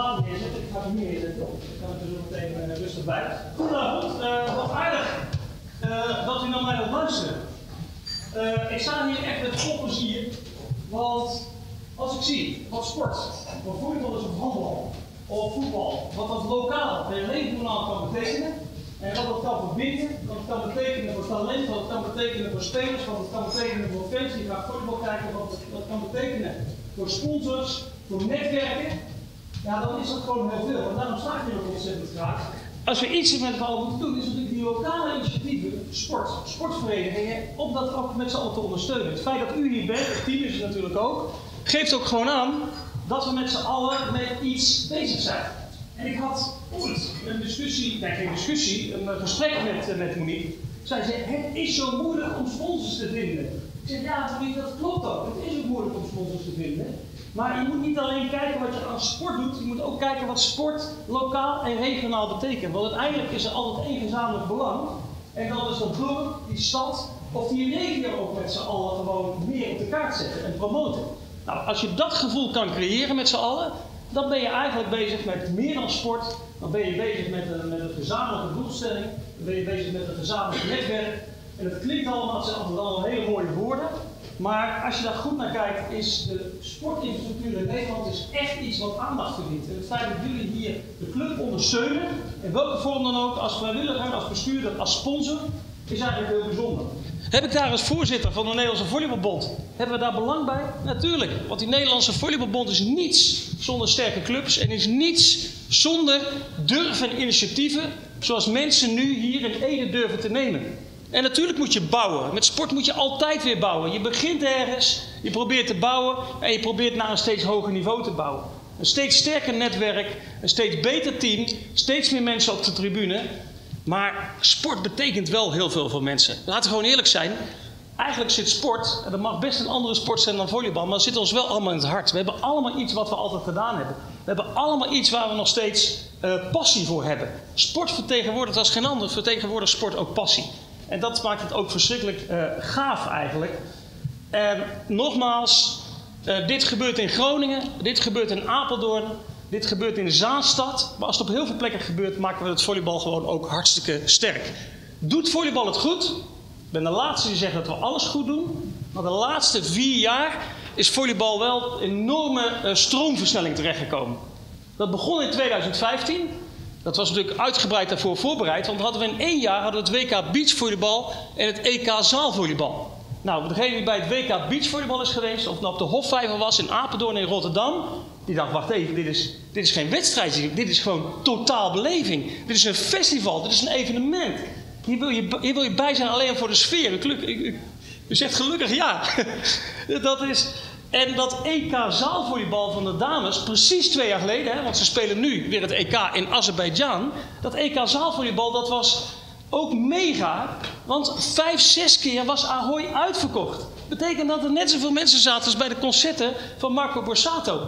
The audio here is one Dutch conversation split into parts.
apparaat neerzetten. Ik ga hem hier neerzetten. Ik kan het er zo meteen rustig bij. Goedenavond, wat aardig dat u naar mij wilt luisteren. Ik sta hier echt met vol plezier, want als ik zie wat sport, wat voetbal is of handbal of voetbal, wat dat lokaal en regionaal kan betekenen, en wat dat kan verbinden, wat het kan betekenen voor talent, wat het kan betekenen voor spelers, wat het kan betekenen voor fans die graag voetbal kijken, wat het kan betekenen voor sponsors, voor netwerken, ja, dan is dat gewoon heel veel. En daarom sta ik hier ook ontzettend graag. Als we iets met elkaar moeten doen, is natuurlijk die lokale initiatieven, sportverenigingen, om dat ook met z'n allen te ondersteunen. Het feit dat u hier bent, het team is het natuurlijk ook, geeft ook gewoon aan dat we met z'n allen met iets bezig zijn. En ik had ooit een discussie, nee geen discussie, een gesprek met Monique. Zij zei, het is zo moeilijk om sponsors te vinden. Ik zeg, ja Monique, dat klopt ook. Het is ook moeilijk om sponsors te vinden. Maar je moet niet alleen kijken wat je aan sport doet, je moet ook kijken wat sport lokaal en regionaal betekent. Want uiteindelijk is er altijd één gezamenlijk belang. En dat is dat dorp, die stad of die regio ook met z'n allen gewoon meer op de kaart zetten en promoten. Nou, als je dat gevoel kan creëren met z'n allen, dan ben je eigenlijk bezig met meer dan sport. Dan ben je bezig met een gezamenlijke doelstelling. Dan ben je bezig met een gezamenlijk netwerk. En het klinkt allemaal, het zijn allemaal hele mooie woorden. Maar als je daar goed naar kijkt, is de sportinfrastructuur in Nederland is echt iets wat aandacht verdient. En het feit dat jullie hier de club ondersteunen, in welke vorm dan ook, als vrijwilliger, als bestuurder, als sponsor, is eigenlijk heel bijzonder. Heb ik daar als voorzitter van de Nederlandse Volleybalbond, hebben we daar belang bij? Natuurlijk, want die Nederlandse Volleybalbond is niets zonder sterke clubs en is niets zonder durf en initiatieven, zoals mensen nu hier in Ede durven te nemen. En natuurlijk moet je bouwen. Met sport moet je altijd weer bouwen. Je begint ergens, je probeert te bouwen en je probeert naar een steeds hoger niveau te bouwen. Een steeds sterker netwerk, een steeds beter team, steeds meer mensen op de tribune. Maar sport betekent wel heel veel voor mensen. Laten we gewoon eerlijk zijn. Eigenlijk zit sport, en dat mag best een andere sport zijn dan volleybal, maar het zit ons wel allemaal in het hart. We hebben allemaal iets wat we altijd gedaan hebben. We hebben allemaal iets waar we nog steeds passie voor hebben. Sport vertegenwoordigt als geen ander, vertegenwoordigt sport ook passie. En dat maakt het ook verschrikkelijk gaaf eigenlijk. En nogmaals, dit gebeurt in Groningen, dit gebeurt in Apeldoorn, dit gebeurt in Zaanstad. Maar als het op heel veel plekken gebeurt, maken we het volleybal gewoon ook hartstikke sterk. Doet volleybal het goed? Ik ben de laatste die zegt dat we alles goed doen. Maar de laatste 4 jaar is volleybal wel een enorme stroomversnelling terechtgekomen. Dat begon in 2015. Dat was natuurlijk uitgebreid daarvoor voorbereid, want hadden we in 1 jaar het WK beachvolleybal en het EK zaalvolleybal. Nou, degene die bij het WK beachvolleybal is geweest, of nou op de Hofvijver was in Apeldoorn in Rotterdam, die dacht, wacht even, dit is geen wedstrijd, dit is gewoon totaal beleving. Dit is een festival, dit is een evenement. Hier wil je bij zijn alleen voor de sfeer. U zegt gelukkig ja. Dat is... En dat EK zaalvolleybal van de dames, precies 2 jaar geleden, hè, want ze spelen nu weer het EK in Azerbeidzjan. Dat EK zaalvolleybal, dat was ook mega, want 5, 6 keer was Ahoy uitverkocht. Dat betekent dat er net zoveel mensen zaten als bij de concerten van Marco Borsato.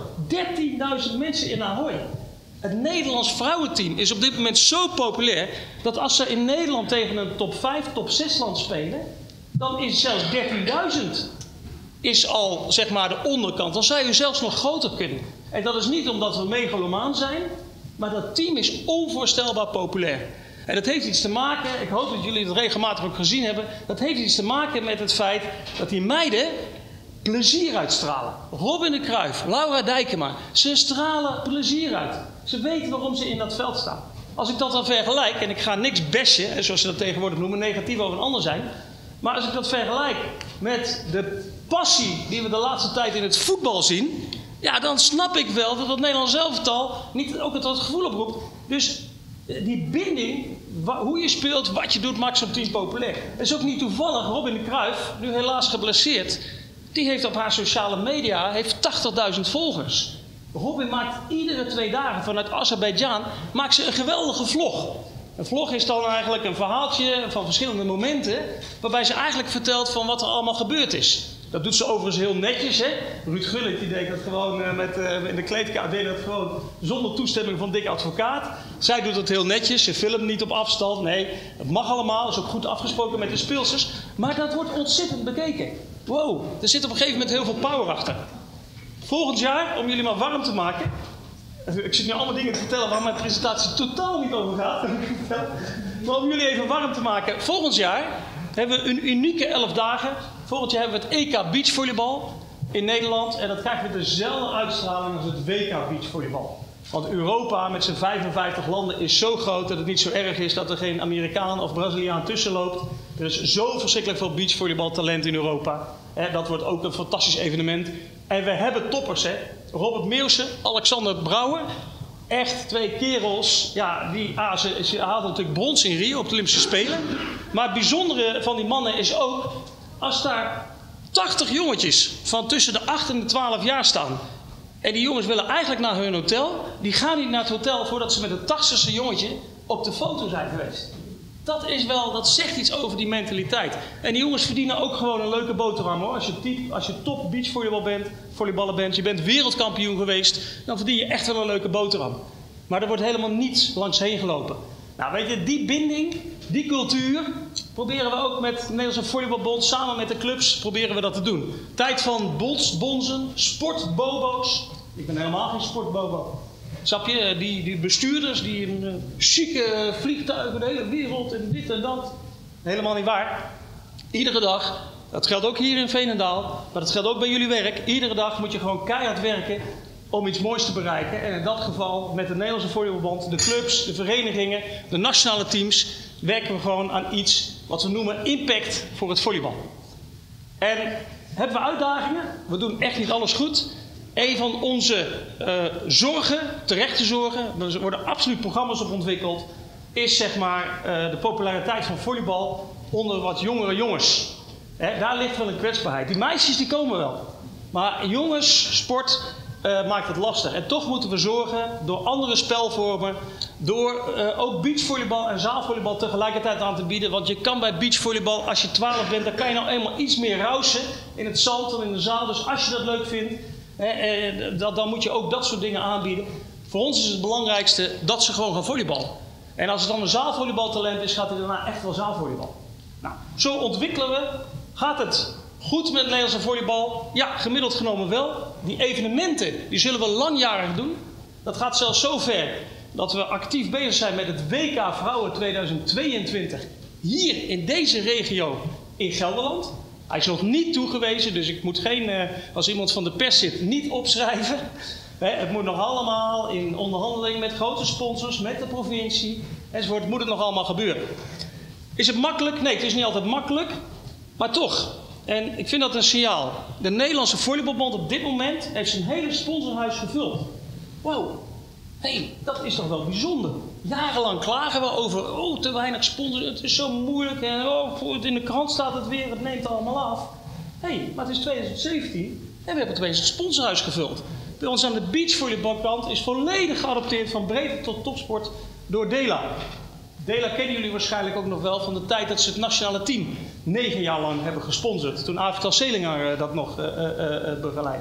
13.000 mensen in Ahoy. Het Nederlands vrouwenteam is op dit moment zo populair, dat als ze in Nederland tegen een top 5, top 6 land spelen, dan is het zelfs 13.000. Is al, zeg maar, de onderkant. Dan zou je zelfs nog groter kunnen. En dat is niet omdat we megalomaan zijn, maar dat team is onvoorstelbaar populair. En dat heeft iets te maken, ik hoop dat jullie het regelmatig ook gezien hebben, dat heeft iets te maken met het feit dat die meiden plezier uitstralen. Robin de Cruijff, Laura Dijkema, ze stralen plezier uit. Ze weten waarom ze in dat veld staan. Als ik dat dan vergelijk, en ik ga niks bashen, zoals ze dat tegenwoordig noemen, negatief over een ander zijn, maar als ik dat vergelijk met de passie die we de laatste tijd in het voetbal zien, ja, dan snap ik wel dat het Nederlands elftal niet ook het gevoel oproept. Dus die binding, hoe je speelt, wat je doet, maakt zo'n team populair. Het is ook niet toevallig, Robin de Cruijff, nu helaas geblesseerd, die heeft op haar sociale media 80.000 volgers. Robin maakt iedere 2 dagen vanuit Azerbeidzjan maakt ze een geweldige vlog. Een vlog is dan eigenlijk een verhaaltje van verschillende momenten, waarbij ze eigenlijk vertelt van wat er allemaal gebeurd is. Dat doet ze overigens heel netjes, hè. Ruud Gullit die deed dat gewoon in de kleedkamer, deed dat gewoon zonder toestemming van Dick Advocaat. Zij doet dat heel netjes, ze filmt niet op afstand, nee, het mag allemaal, is ook goed afgesproken met de speelsters. Maar dat wordt ontzettend bekeken. Wow, er zit op een gegeven moment heel veel power achter. Volgend jaar, om jullie maar warm te maken, Ik zit nu allemaal dingen te vertellen waar mijn presentatie totaal niet over gaat. Maar om jullie even warm te maken. Volgend jaar hebben we een unieke 11 dagen. Volgend jaar hebben we het EK beachvolleybal in Nederland. En dat krijgt weer dezelfde uitstraling als het WK beachvolleybal. Want Europa met zijn 55 landen is zo groot dat het niet zo erg is dat er geen Amerikaan of Braziliaan tussen loopt. Er is zo verschrikkelijk veel beachvolleybaltalent in Europa. Dat wordt ook een fantastisch evenement. En we hebben toppers, hè. Robert Meeuwsen, Alexander Brouwer. Echt 2 kerels. Ja, ze haalden natuurlijk brons in Rio op de Olympische Spelen. Maar het bijzondere van die mannen is ook, als daar 80 jongetjes van tussen de 8 en de 12 jaar staan. En die jongens willen eigenlijk naar hun hotel. Die gaan niet naar het hotel voordat ze met het 80ste jongetje op de foto zijn geweest. Dat zegt iets over die mentaliteit. En die jongens verdienen ook gewoon een leuke boterham, hoor. Als je top beachvolleyballer bent, je bent wereldkampioen geweest, dan verdien je echt wel een leuke boterham. Maar er wordt helemaal niets langs heen gelopen. Nou, weet je, die binding, die cultuur, proberen we ook met de Nederlandse Volleybalbond, samen met de clubs, proberen we dat te doen. Tijd van bonzen, sportbobo's. Ik ben helemaal geen sportbobo. Snap je, die bestuurders die in chique vliegtuigen de hele wereld en dit en dat. Helemaal niet waar. Iedere dag, dat geldt ook hier in Veenendaal, maar dat geldt ook bij jullie werk. Iedere dag moet je gewoon keihard werken om iets moois te bereiken. En in dat geval met de Nederlandse Volleybalbond, de clubs, de verenigingen, de nationale teams, werken we gewoon aan iets wat we noemen impact voor het volleybal. En hebben we uitdagingen? We doen echt niet alles goed. Een van onze zorgen, terechte zorgen, er worden absoluut programma's op ontwikkeld, is zeg maar de populariteit van volleybal onder wat jongere jongens. Daar ligt wel een kwetsbaarheid. Die meisjes die komen wel. Maar jongenssport maakt het lastig. En toch moeten we zorgen, door andere spelvormen, door ook beachvolleybal en zaalvolleybal tegelijkertijd aan te bieden. Want je kan bij beachvolleybal, als je 12 bent, dan kan je nou eenmaal iets meer rausen in het zand dan in de zaal. Dus als je dat leuk vindt, dan moet je ook dat soort dingen aanbieden. Voor ons is het belangrijkste dat ze gewoon gaan volleyballen. En als het dan een zaalvolleybaltalent is, gaat hij daarna echt wel zaalvolleybal. Nou, zo ontwikkelen we. Gaat het goed met het Nederlandse volleybal? Ja, gemiddeld genomen wel. Die evenementen, die zullen we langjarig doen. Dat gaat zelfs zo ver dat we actief bezig zijn met het WK Vrouwen 2022. Hier in deze regio in Gelderland. Hij is nog niet toegewezen, dus ik moet geen, als iemand van de pers zit, niet opschrijven. Het moet nog allemaal in onderhandeling met grote sponsors, met de provincie enzovoort. Moet het nog allemaal gebeuren. Is het makkelijk? Nee, het is niet altijd makkelijk. Maar toch. En ik vind dat een signaal. De Nederlandse Volleybalbond op dit moment heeft zijn hele sponsorhuis gevuld. Wow. Hé, dat is toch wel bijzonder. Jarenlang klagen we over, te weinig sponsors, het is zo moeilijk. En in de krant staat het weer, het neemt allemaal af. Maar het is 2017 en we hebben opeens het sponsorhuis gevuld. Bij ons aan de beachvolleybalkant is volledig geadopteerd van breedte tot topsport door Dela. Dela kennen jullie waarschijnlijk ook nog wel van de tijd dat ze het nationale team 9 jaar lang hebben gesponsord. Toen Avital Selinger dat nog begeleidde.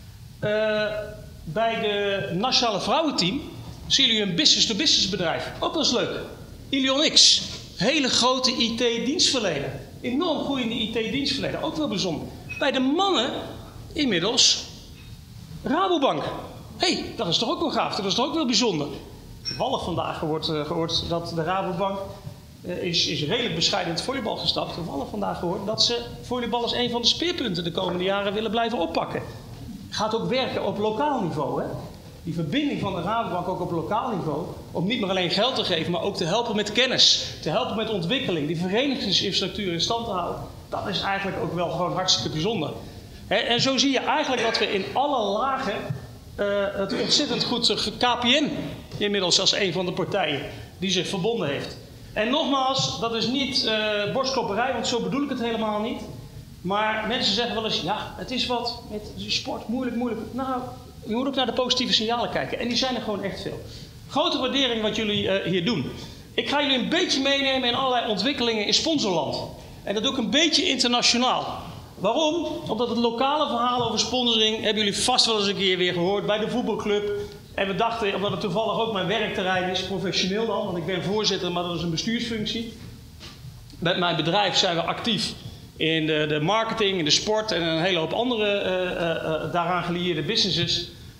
Bij de nationale vrouwenteam zien jullie een business-to-business bedrijf. Ook wel eens leuk. Ilionix, hele grote IT-dienstverlener. Enorm groeiende IT-dienstverlener, ook wel bijzonder. Bij de mannen inmiddels Rabobank. Dat is toch ook wel gaaf, dat is toch ook wel bijzonder. Toevallig vandaag gehoord dat de Rabobank is redelijk bescheiden in het volleybal gestapt. Toevallig vandaag gehoord dat ze volleybal als een van de speerpunten de komende jaren willen blijven oppakken. Gaat ook werken op lokaal niveau. Hè? Die verbinding van de Rabobank ook op lokaal niveau. Om niet meer alleen geld te geven, maar ook te helpen met kennis. Te helpen met ontwikkeling. Die verenigingsinfrastructuur in stand te houden. Dat is eigenlijk ook wel gewoon hartstikke bijzonder. En zo zie je eigenlijk dat we in alle lagen het ontzettend goed KPN inmiddels als een van de partijen die zich verbonden heeft. En nogmaals, dat is niet borstklopperij, want zo bedoel ik het helemaal niet. Maar mensen zeggen wel eens, ja, het is wat met sport, moeilijk. Nou, je moet ook naar de positieve signalen kijken. En die zijn er gewoon echt veel. Grote waardering wat jullie hier doen. Ik ga jullie een beetje meenemen in allerlei ontwikkelingen in sponsorland. En dat doe ik een beetje internationaal. Waarom? Omdat het lokale verhaal over sponsoring hebben jullie vast wel eens een keer weer gehoord bij de voetbalclub. En we dachten, omdat het toevallig ook mijn werkterrein is, professioneel dan, want ik ben voorzitter, maar dat is een bestuursfunctie. Met mijn bedrijf zijn we actief in de marketing, in de sport en een hele hoop andere daaraan gelieerde businesses.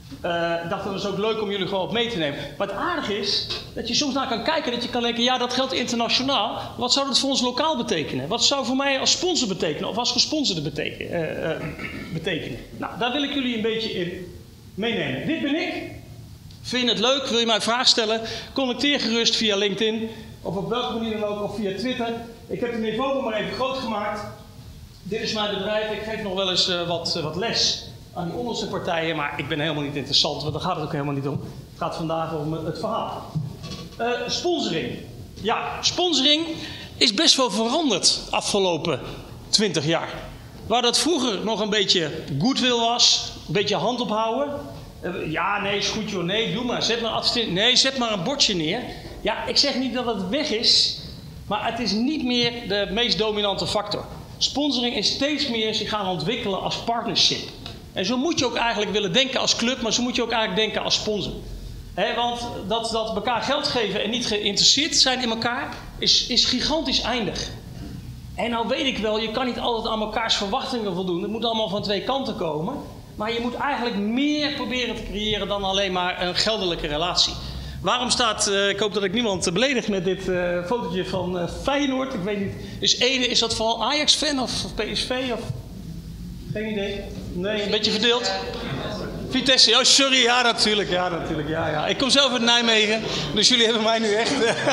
Ik dacht, dat is ook leuk om jullie gewoon op mee te nemen. Maar het aardige is dat je soms naar kan kijken, dat je kan denken, ja, dat geldt internationaal. Wat zou dat voor ons lokaal betekenen? Wat zou voor mij als sponsor betekenen? Of als gesponsorde betekenen? Nou, daar wil ik jullie een beetje in meenemen. Dit ben ik. Vind je het leuk? Wil je mij een vraag stellen? Connecteer gerust via LinkedIn. Of op welke manier dan ook. Of via Twitter. Ik heb de niveau maar even groot gemaakt. Dit is mijn bedrijf. Ik geef nog wel eens wat les aan die onderste partijen. Maar ik ben helemaal niet interessant. Want daar gaat het ook helemaal niet om. Het gaat vandaag om het verhaal. Sponsoring. Ja, sponsoring is best wel veranderd afgelopen 20 jaar. Waar dat vroeger nog een beetje goodwill was. Een beetje hand ophouden. Ja, nee, is goed joh, nee, doe maar. Zet maar advertentie. Nee, zet maar een bordje neer. Ja, ik zeg niet dat het weg is, maar het is niet meer de meest dominante factor. Sponsoring is steeds meer zich gaan ontwikkelen als partnership. En zo moet je ook eigenlijk willen denken als club, maar zo moet je ook eigenlijk denken als sponsor. Want dat elkaar geld geven en niet geïnteresseerd zijn in elkaar, is gigantisch eindig. En nou weet ik wel, je kan niet altijd aan elkaars verwachtingen voldoen. Het moet allemaal van twee kanten komen. Maar je moet eigenlijk meer proberen te creëren dan alleen maar een geldelijke relatie. Waarom staat, ik hoop dat ik niemand beledig met dit fotootje van Feyenoord. Ik weet niet, is dat vooral Ajax-fan of PSV? Of? Geen idee. Nee, een beetje verdeeld. Vitesse, oh sorry, ja natuurlijk. Ja. Ik kom zelf uit Nijmegen, dus jullie hebben mij nu echt...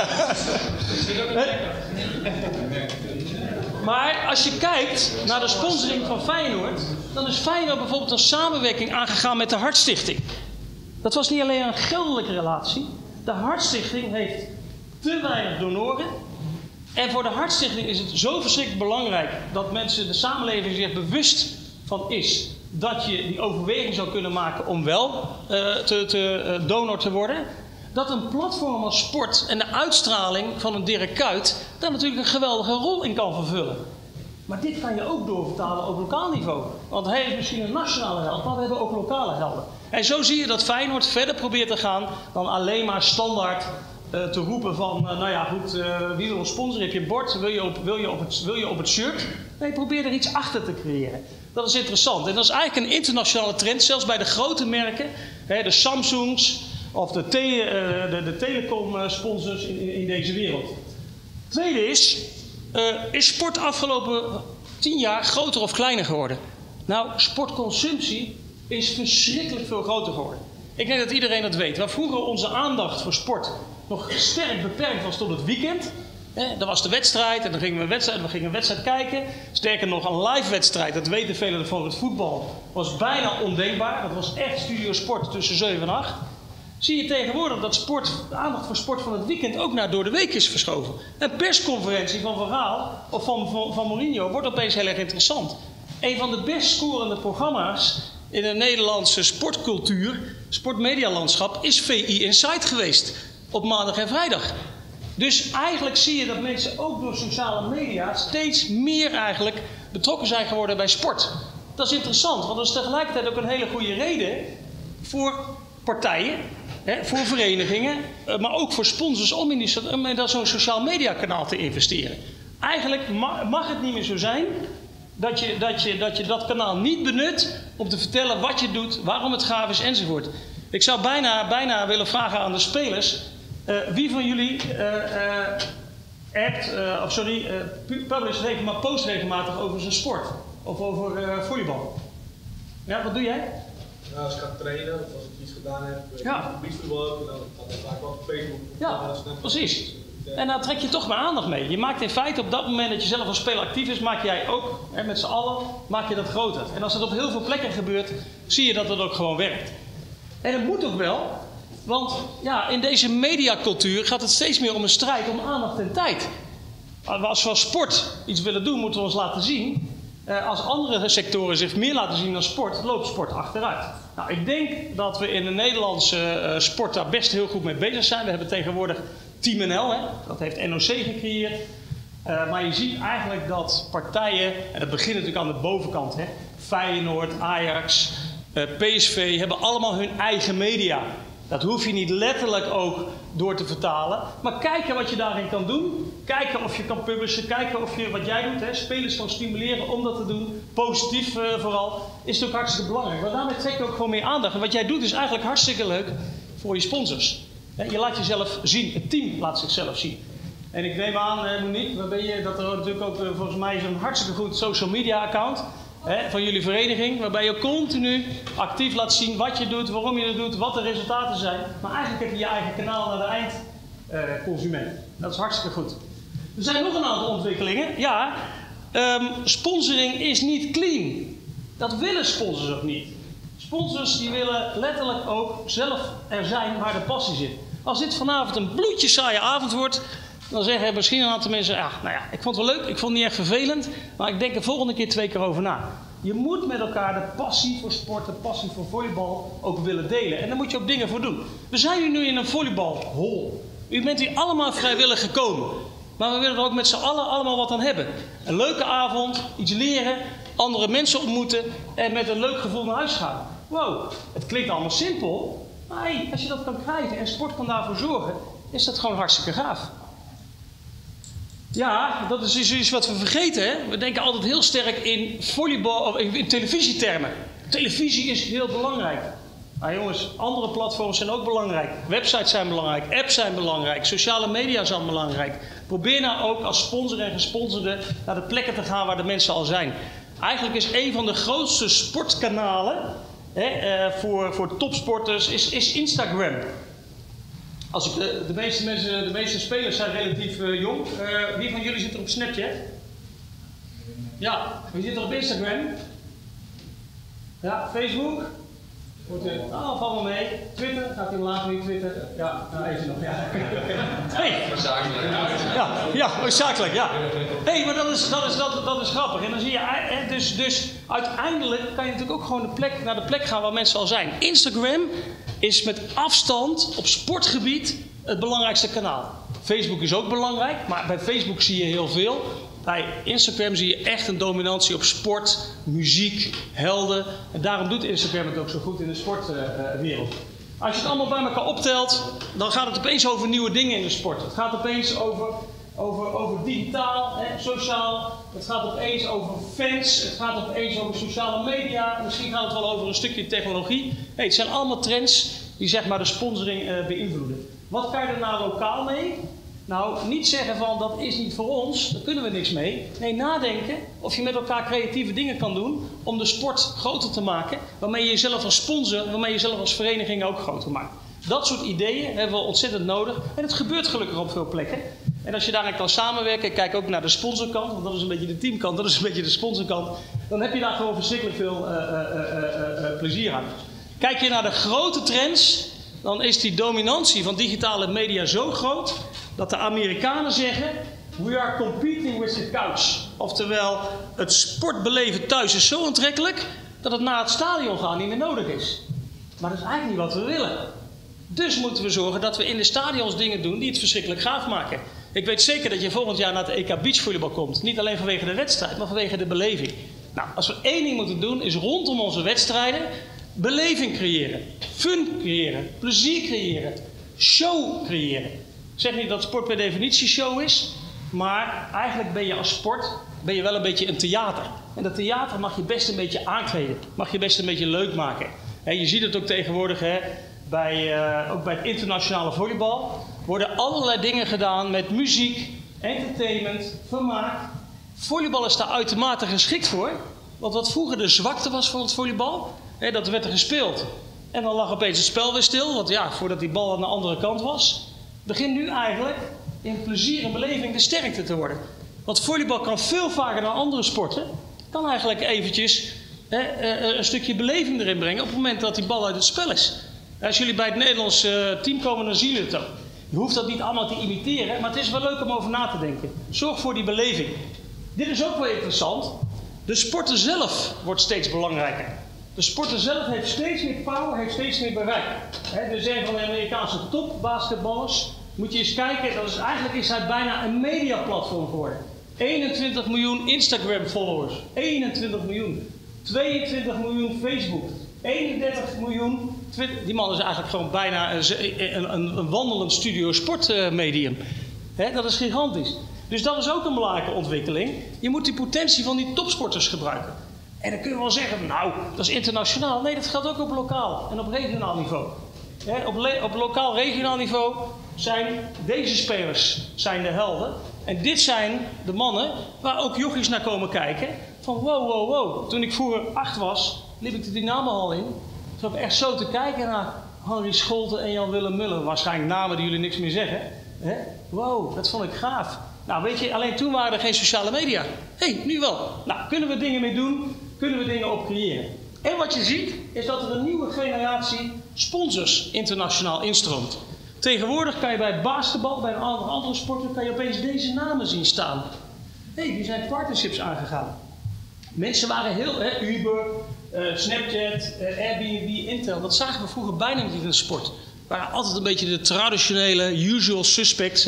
Maar als je kijkt naar de sponsoring van Feyenoord, dan is Feyenoord bijvoorbeeld een samenwerking aangegaan met de Hartstichting. Dat was niet alleen een geldelijke relatie. De Hartstichting heeft te weinig donoren. En voor de Hartstichting is het zo verschrikkelijk belangrijk dat mensen, de samenleving zich bewust van is dat je die overweging zou kunnen maken om wel donor te worden. Dat een platform als sport en de uitstraling van een Dirk Kuyt daar natuurlijk een geweldige rol in kan vervullen. Maar dit kan je ook doorvertalen op lokaal niveau. Want hij heeft misschien een nationale held, maar we hebben ook lokale helden. En zo zie je dat Feyenoord verder probeert te gaan dan alleen maar standaard te roepen van, nou ja goed, wie wil een sponsor? Heb je een bord? Wil je op het shirt? Nee, probeer er iets achter te creëren. Dat is interessant. En dat is eigenlijk een internationale trend, zelfs bij de grote merken, de Samsungs of de telecom-sponsors in deze wereld. Tweede is sport afgelopen 10 jaar groter of kleiner geworden? Nou, sportconsumptie is verschrikkelijk veel groter geworden. Ik denk dat iedereen dat weet. Waar vroeger onze aandacht voor sport nog sterk beperkt was tot het weekend. Dan was de wedstrijd en dan gingen we een wedstrijd kijken. Sterker nog, een live wedstrijd, dat weten velen van het voetbal, was bijna ondenkbaar. Dat was echt studio sport tussen 7 en 8. Zie je tegenwoordig dat de aandacht voor sport van het weekend ook naar door de week is verschoven. Een persconferentie van Van Gaal of van Mourinho wordt opeens heel erg interessant. Een van de best scorende programma's in de Nederlandse sportcultuur, sportmedialandschap, is VI Inside geweest. Op maandag en vrijdag. Dus eigenlijk zie je dat mensen ook door sociale media steeds meer eigenlijk betrokken zijn geworden bij sport. Dat is interessant, want dat is tegelijkertijd ook een hele goede reden voor partijen, voor verenigingen, maar ook voor sponsors om in zo'n sociaal media kanaal te investeren. Eigenlijk mag het niet meer zo zijn dat je dat kanaal niet benut om te vertellen wat je doet, waarom het gaaf is enzovoort. Ik zou bijna willen vragen aan de spelers, wie van jullie post regelmatig over zijn sport of over volleybal? Ja, wat doe jij? Nou, als ik ga trainen, of als ik iets gedaan heb, gebiedvoetbal ook, dan gaat het vaak wel op Facebook. Ja, precies. En daar trek je toch maar aandacht mee. Je maakt in feite op dat moment dat je zelf als speler actief is, maak jij ook, met z'n allen, maak je dat groter. En als dat op heel veel plekken gebeurt, zie je dat het ook gewoon werkt. En dat moet ook wel, want ja, in deze mediacultuur gaat het steeds meer om een strijd om aandacht en tijd. Als we als sport iets willen doen, moeten we ons laten zien. Als andere sectoren zich meer laten zien dan sport, loopt sport achteruit. Nou, ik denk dat we in de Nederlandse sport daar best heel goed mee bezig zijn. We hebben tegenwoordig Team NL, dat heeft NOC gecreëerd. Maar je ziet eigenlijk dat partijen, en dat begint natuurlijk aan de bovenkant, Feyenoord, Ajax, PSV, hebben allemaal hun eigen media. Dat hoef je niet letterlijk ook door te vertalen. Maar kijken wat je daarin kan doen. Kijken of je kan publishen. Kijken of je wat jij doet. Hè, spelers kan stimuleren om dat te doen. Positief vooral. Is het ook hartstikke belangrijk. Want daarmee trek je ook gewoon meer aandacht. En wat jij doet is eigenlijk hartstikke leuk voor je sponsors. Je laat jezelf zien. Het team laat zichzelf zien. En ik neem aan, Monique, dat er natuurlijk ook volgens mij zo'n hartstikke goed social media account van jullie vereniging, waarbij je continu actief laat zien wat je doet, waarom je het doet, wat de resultaten zijn. Maar eigenlijk heb je je eigen kanaal naar de eindconsument. Dat is hartstikke goed. Er zijn nog een aantal ontwikkelingen. Ja, sponsoring is niet clean. Dat willen sponsors ook niet. Sponsors die willen letterlijk ook zelf er zijn waar de passie zit. Als dit vanavond een bloedje saaie avond wordt, dan zeggen misschien een aantal mensen, ik vond het wel leuk, ik vond het niet echt vervelend, maar ik denk er volgende keer 2 keer over na. Je moet met elkaar de passie voor sport, de passie voor volleybal ook willen delen. En daar moet je ook dingen voor doen. We zijn hier nu in een volleybalhol. U bent hier allemaal vrijwillig gekomen. Maar we willen er ook met z'n allen allemaal wat aan hebben. Een leuke avond, iets leren, andere mensen ontmoeten en met een leuk gevoel naar huis gaan. Wow, het klinkt allemaal simpel, maar hey, als je dat kan krijgen en sport kan daarvoor zorgen, is dat gewoon hartstikke gaaf. Ja, dat is iets wat we vergeten. Hè? We denken altijd heel sterk in volleybal of in televisietermen. Televisie is heel belangrijk. Maar jongens, andere platforms zijn ook belangrijk. Websites zijn belangrijk, apps zijn belangrijk, sociale media zijn belangrijk. Probeer nou ook als sponsor en gesponsorde naar de plekken te gaan waar de mensen al zijn. Eigenlijk is een van de grootste sportkanalen voor topsporters is Instagram. Als ik de meeste spelers zijn relatief jong. Wie van jullie zit er op Snapchat? Ja, wie zit er op Instagram? Ja, Facebook? Val maar mee. Twitter? Gaat hij omlaag nu, Twitter? Ja, nou even nog. Ja. Hey. Zakelijk, ja. Hey, maar dat is grappig. En dan zie je, dus uiteindelijk kan je natuurlijk ook gewoon naar de plek gaan waar mensen al zijn. Instagram is met afstand op sportgebied het belangrijkste kanaal. Facebook is ook belangrijk, maar bij Facebook zie je heel veel. Bij Instagram zie je echt een dominantie op sport, muziek, helden. En daarom doet Instagram het ook zo goed in de sportwereld. Als je het allemaal bij elkaar optelt, dan gaat het opeens over nieuwe dingen in de sport. Het gaat opeens over digitaal, sociaal. Het gaat opeens over fans. Het gaat opeens over sociale media. Misschien gaat het wel over een stukje technologie. Het zijn allemaal trends die zeg maar de sponsoring beïnvloeden. Wat kan je er nou lokaal mee? Nou, niet zeggen van dat is niet voor ons, daar kunnen we niks mee. Nee, nadenken of je met elkaar creatieve dingen kan doen om de sport groter te maken, waarmee je jezelf als sponsor, waarmee je jezelf als vereniging ook groter maakt. Dat soort ideeën hebben we ontzettend nodig en het gebeurt gelukkig op veel plekken. En als je daarin kan samenwerken, kijk ook naar de sponsorkant, want dat is een beetje de teamkant, dat is een beetje de sponsorkant, dan heb je daar gewoon verschrikkelijk veel plezier aan. Kijk je naar de grote trends, dan is die dominantie van digitale media zo groot dat de Amerikanen zeggen, we are competing with the couch. Oftewel, het sportbeleven thuis is zo aantrekkelijk dat het naar het stadion gaan niet meer nodig is. Maar dat is eigenlijk niet wat we willen. Dus moeten we zorgen dat we in de stadions dingen doen die het verschrikkelijk gaaf maken. Ik weet zeker dat je volgend jaar naar het EK beachvolleybal komt. Niet alleen vanwege de wedstrijd, maar vanwege de beleving. Nou, als we één ding moeten doen, is rondom onze wedstrijden beleving creëren. Fun creëren. Plezier creëren. Show creëren. Ik zeg niet dat sport per definitie show is, maar eigenlijk ben je als sport wel een beetje een theater. En dat theater mag je best een beetje aankleden. Mag je best een beetje leuk maken. Je ziet het ook tegenwoordig ook bij het internationale volleybal. Worden allerlei dingen gedaan met muziek, entertainment, vermaak. Volleybal is daar uitermate geschikt voor. Want wat vroeger de zwakte was van het volleybal, dat werd er gespeeld. En dan lag opeens het spel weer stil, want voordat die bal aan de andere kant was, begint nu eigenlijk in plezier en beleving de sterkte te worden. Want volleybal kan veel vaker dan andere sporten. Kan eigenlijk eventjes een stukje beleving erin brengen op het moment dat die bal uit het spel is. Als jullie bij het Nederlands team komen, dan zien jullie het ook. Je hoeft dat niet allemaal te imiteren, maar het is wel leuk om over na te denken. Zorg voor die beleving. Dit is ook wel interessant. De sporter zelf wordt steeds belangrijker. De sporter zelf heeft steeds meer power, heeft steeds meer bereik. Dus een van de Amerikaanse topbasketballers, moet je eens kijken, eigenlijk is hij bijna een mediaplatform geworden. 21 miljoen Instagram followers, 21 miljoen. 22 miljoen Facebook, 31 miljoen Die man is eigenlijk gewoon bijna een wandelend studio sportmedium. Dat is gigantisch. Dus dat is ook een belangrijke ontwikkeling. Je moet die potentie van die topsporters gebruiken. En dan kunnen we wel zeggen, nou, dat is internationaal. Nee, dat geldt ook op lokaal en op regionaal niveau. Op lokaal-regionaal niveau zijn deze spelers de helden. En dit zijn de mannen waar ook jochies naar komen kijken. Van wow. Toen ik vroeger 8 was, liep ik de Dynamohal in. Zat ik echt zo te kijken naar Henry Scholten en Jan-Willem Muller. Waarschijnlijk namen die jullie niks meer zeggen. Wow, dat vond ik gaaf. Nou weet je, alleen toen waren er geen sociale media. Nu wel. Nou, kunnen we dingen mee doen? Kunnen we dingen op creëren? En wat je ziet, is dat er een nieuwe generatie sponsors internationaal instroomt. Tegenwoordig kan je bij basketbal, bij een andere sporten, kan je opeens deze namen zien staan. Die zijn partnerships aangegaan. Mensen waren heel, Uber, Snapchat, Airbnb, Intel, dat zagen we vroeger bijna niet in de sport. Waren altijd een beetje de traditionele usual suspects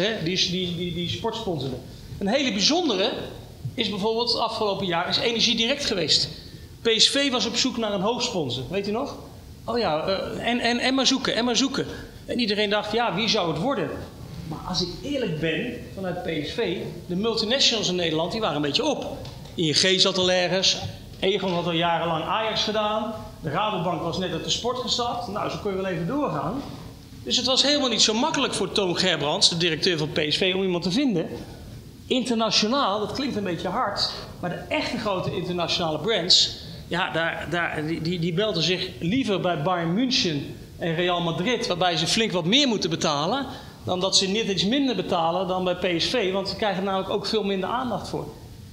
die sport sponsoren. Een hele bijzondere is bijvoorbeeld het afgelopen jaar is Energiedirect geweest. PSV was op zoek naar een hoofdsponsor, weet u nog? Oh ja, en maar zoeken. En iedereen dacht, ja, wie zou het worden? Maar als ik eerlijk ben, vanuit PSV, de multinationals in Nederland, die waren een beetje op. ING zat al ergens, Egon had al jarenlang Ajax gedaan, de Rabobank was net uit de sport gestapt. Nou, zo kun je wel even doorgaan. Dus het was helemaal niet zo makkelijk voor Toon Gerbrands, de directeur van PSV, om iemand te vinden. Internationaal, dat klinkt een beetje hard, maar de echte grote internationale brands, ja, die belden zich liever bij Bayern München en Real Madrid, waarbij ze flink wat meer moeten betalen, dan dat ze net iets minder betalen dan bij PSV, want ze krijgen namelijk ook veel minder aandacht voor.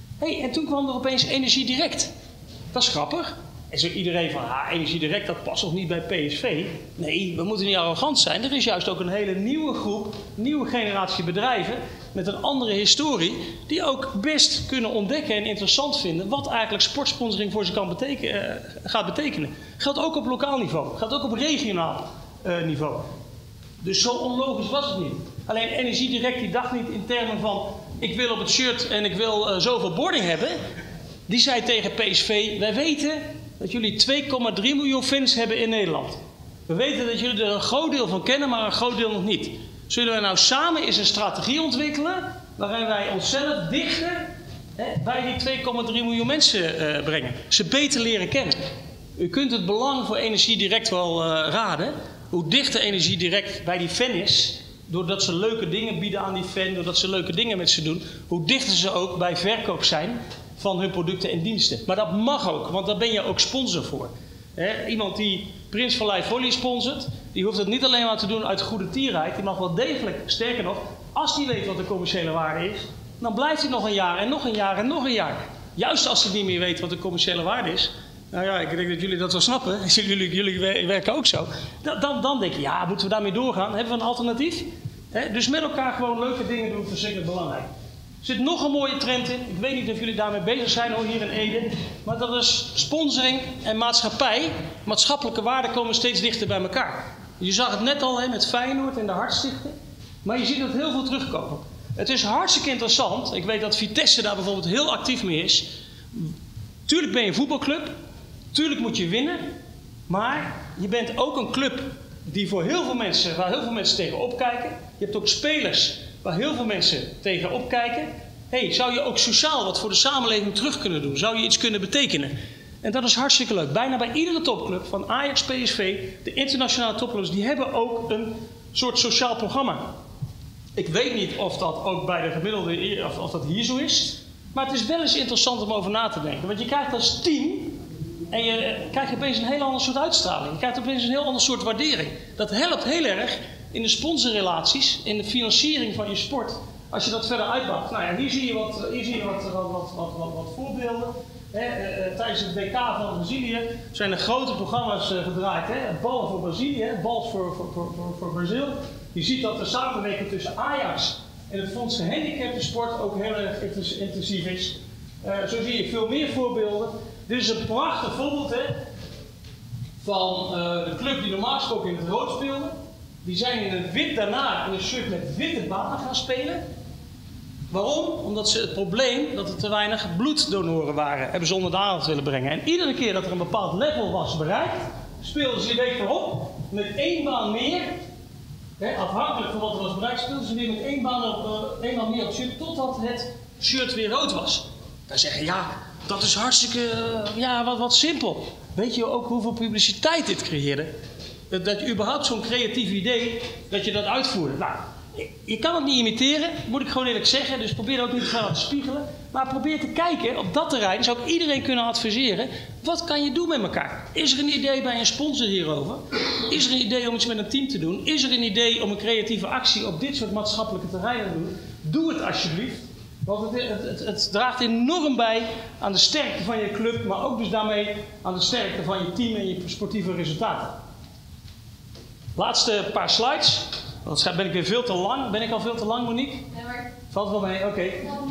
En toen kwam er opeens Energiedirect. Dat is grappig. En zo iedereen van, Energiedirect, dat past nog niet bij PSV. Nee, we moeten niet arrogant zijn. Er is juist ook een hele nieuwe groep, nieuwe generatie bedrijven met een andere historie, die ook best kunnen ontdekken en interessant vinden wat eigenlijk sportsponsoring voor ze gaat betekenen. Geldt ook op lokaal niveau, geldt ook op regionaal niveau. Dus zo onlogisch was het niet. Alleen Energiedirect die dacht niet in termen van, ik wil op het shirt en ik wil zoveel boarding hebben. Die zei tegen PSV, wij weten dat jullie 2,3 miljoen fans hebben in Nederland. We weten dat jullie er een groot deel van kennen, maar een groot deel nog niet. Zullen we nou samen eens een strategie ontwikkelen waarin wij onszelf dichter bij die 2,3 miljoen mensen brengen. Ze beter leren kennen. U kunt het belang voor Energiedirect wel raden. Hoe dichter Energiedirect bij die fan is, doordat ze leuke dingen bieden aan die fan, doordat ze leuke dingen met ze doen, hoe dichter ze ook bij verkoop zijn van hun producten en diensten. Maar dat mag ook, want daar ben je ook sponsor voor. Iemand die Prins van Leij Volley sponsort, die hoeft het niet alleen maar te doen uit goede tierheid. Die mag wel degelijk, sterker nog, als die weet wat de commerciële waarde is, dan blijft hij nog een jaar en nog een jaar en nog een jaar. Juist als hij niet meer weet wat de commerciële waarde is. Nou ja, ik denk dat jullie dat wel snappen. Jullie werken ook zo. Dan denk je, ja, moeten we daarmee doorgaan? Hebben we een alternatief? Dus met elkaar gewoon leuke dingen doen, verschrikkelijk belangrijk. Er zit nog een mooie trend in. Ik weet niet of jullie daarmee bezig zijn, hoor, hier in Ede. Maar dat is sponsoring en maatschappij. Maatschappelijke waarden komen steeds dichter bij elkaar. Je zag het net al met Feyenoord en de Hartstichting. Maar je ziet het heel veel terugkomen. Het is hartstikke interessant. Ik weet dat Vitesse daar bijvoorbeeld heel actief mee is. Tuurlijk ben je een voetbalclub. Tuurlijk moet je winnen. Maar je bent ook een club die voor heel veel mensen, waar heel veel mensen tegenop kijken. Je hebt ook spelers waar heel veel mensen tegenop kijken. Zou je ook sociaal wat voor de samenleving terug kunnen doen? Zou je iets kunnen betekenen? En dat is hartstikke leuk. Bijna bij iedere topclub, van Ajax, PSV, de internationale topclubs, die hebben ook een soort sociaal programma. Ik weet niet of dat ook bij de gemiddelde, of dat hier zo is. Maar het is wel eens interessant om over na te denken. Want je krijgt als team, en je krijgt opeens een heel ander soort uitstraling. Je krijgt opeens een heel ander soort waardering. Dat helpt heel erg in de sponsorrelaties, in de financiering van je sport, als je dat verder uitbouwt. Nou ja, hier zie je wat voorbeelden. Tijdens het WK van Brazilië zijn er grote programma's gedraaid. Ballen voor Brazilië, Balls voor Brazil. Je ziet dat de samenwerking tussen Ajax en het Fonds Gehandicapten Sport ook heel erg intensief is. Zo zie je veel meer voorbeelden. Dit is een prachtig voorbeeld van de club die normaal gesproken in het rood speelde. Die zijn in een wit daarna in een shirt met witte banen gaan spelen. Waarom? Omdat ze het probleem dat er te weinig bloeddonoren waren, hebben ze onder de aandacht willen brengen. En iedere keer dat er een bepaald level was bereikt, speelden ze die week erop met 1 baan meer, afhankelijk van wat er was bereikt, speelden ze weer met 1 baan meer op het shirt, totdat het shirt weer rood was. Dan zeggen ja, dat is hartstikke, wat simpel. Weet je ook hoeveel publiciteit dit creëerde? Dat je überhaupt zo'n creatief idee, dat je dat uitvoerde. Nou, je kan het niet imiteren, moet ik gewoon eerlijk zeggen, dus probeer dat ook niet te gaan te spiegelen. Maar probeer te kijken, op dat terrein zou ik iedereen kunnen adviseren, wat kan je doen met elkaar? Is er een idee bij een sponsor hierover? Is er een idee om iets met een team te doen? Is er een idee om een creatieve actie op dit soort maatschappelijke terreinen te doen? Doe het alsjeblieft, want het draagt enorm bij aan de sterkte van je club, maar ook dus daarmee aan de sterkte van je team en je sportieve resultaten. Laatste paar slides. Dan ben ik weer veel te lang. Ben ik al veel te lang, Monique? Nee, maar... Valt wel mee, oké.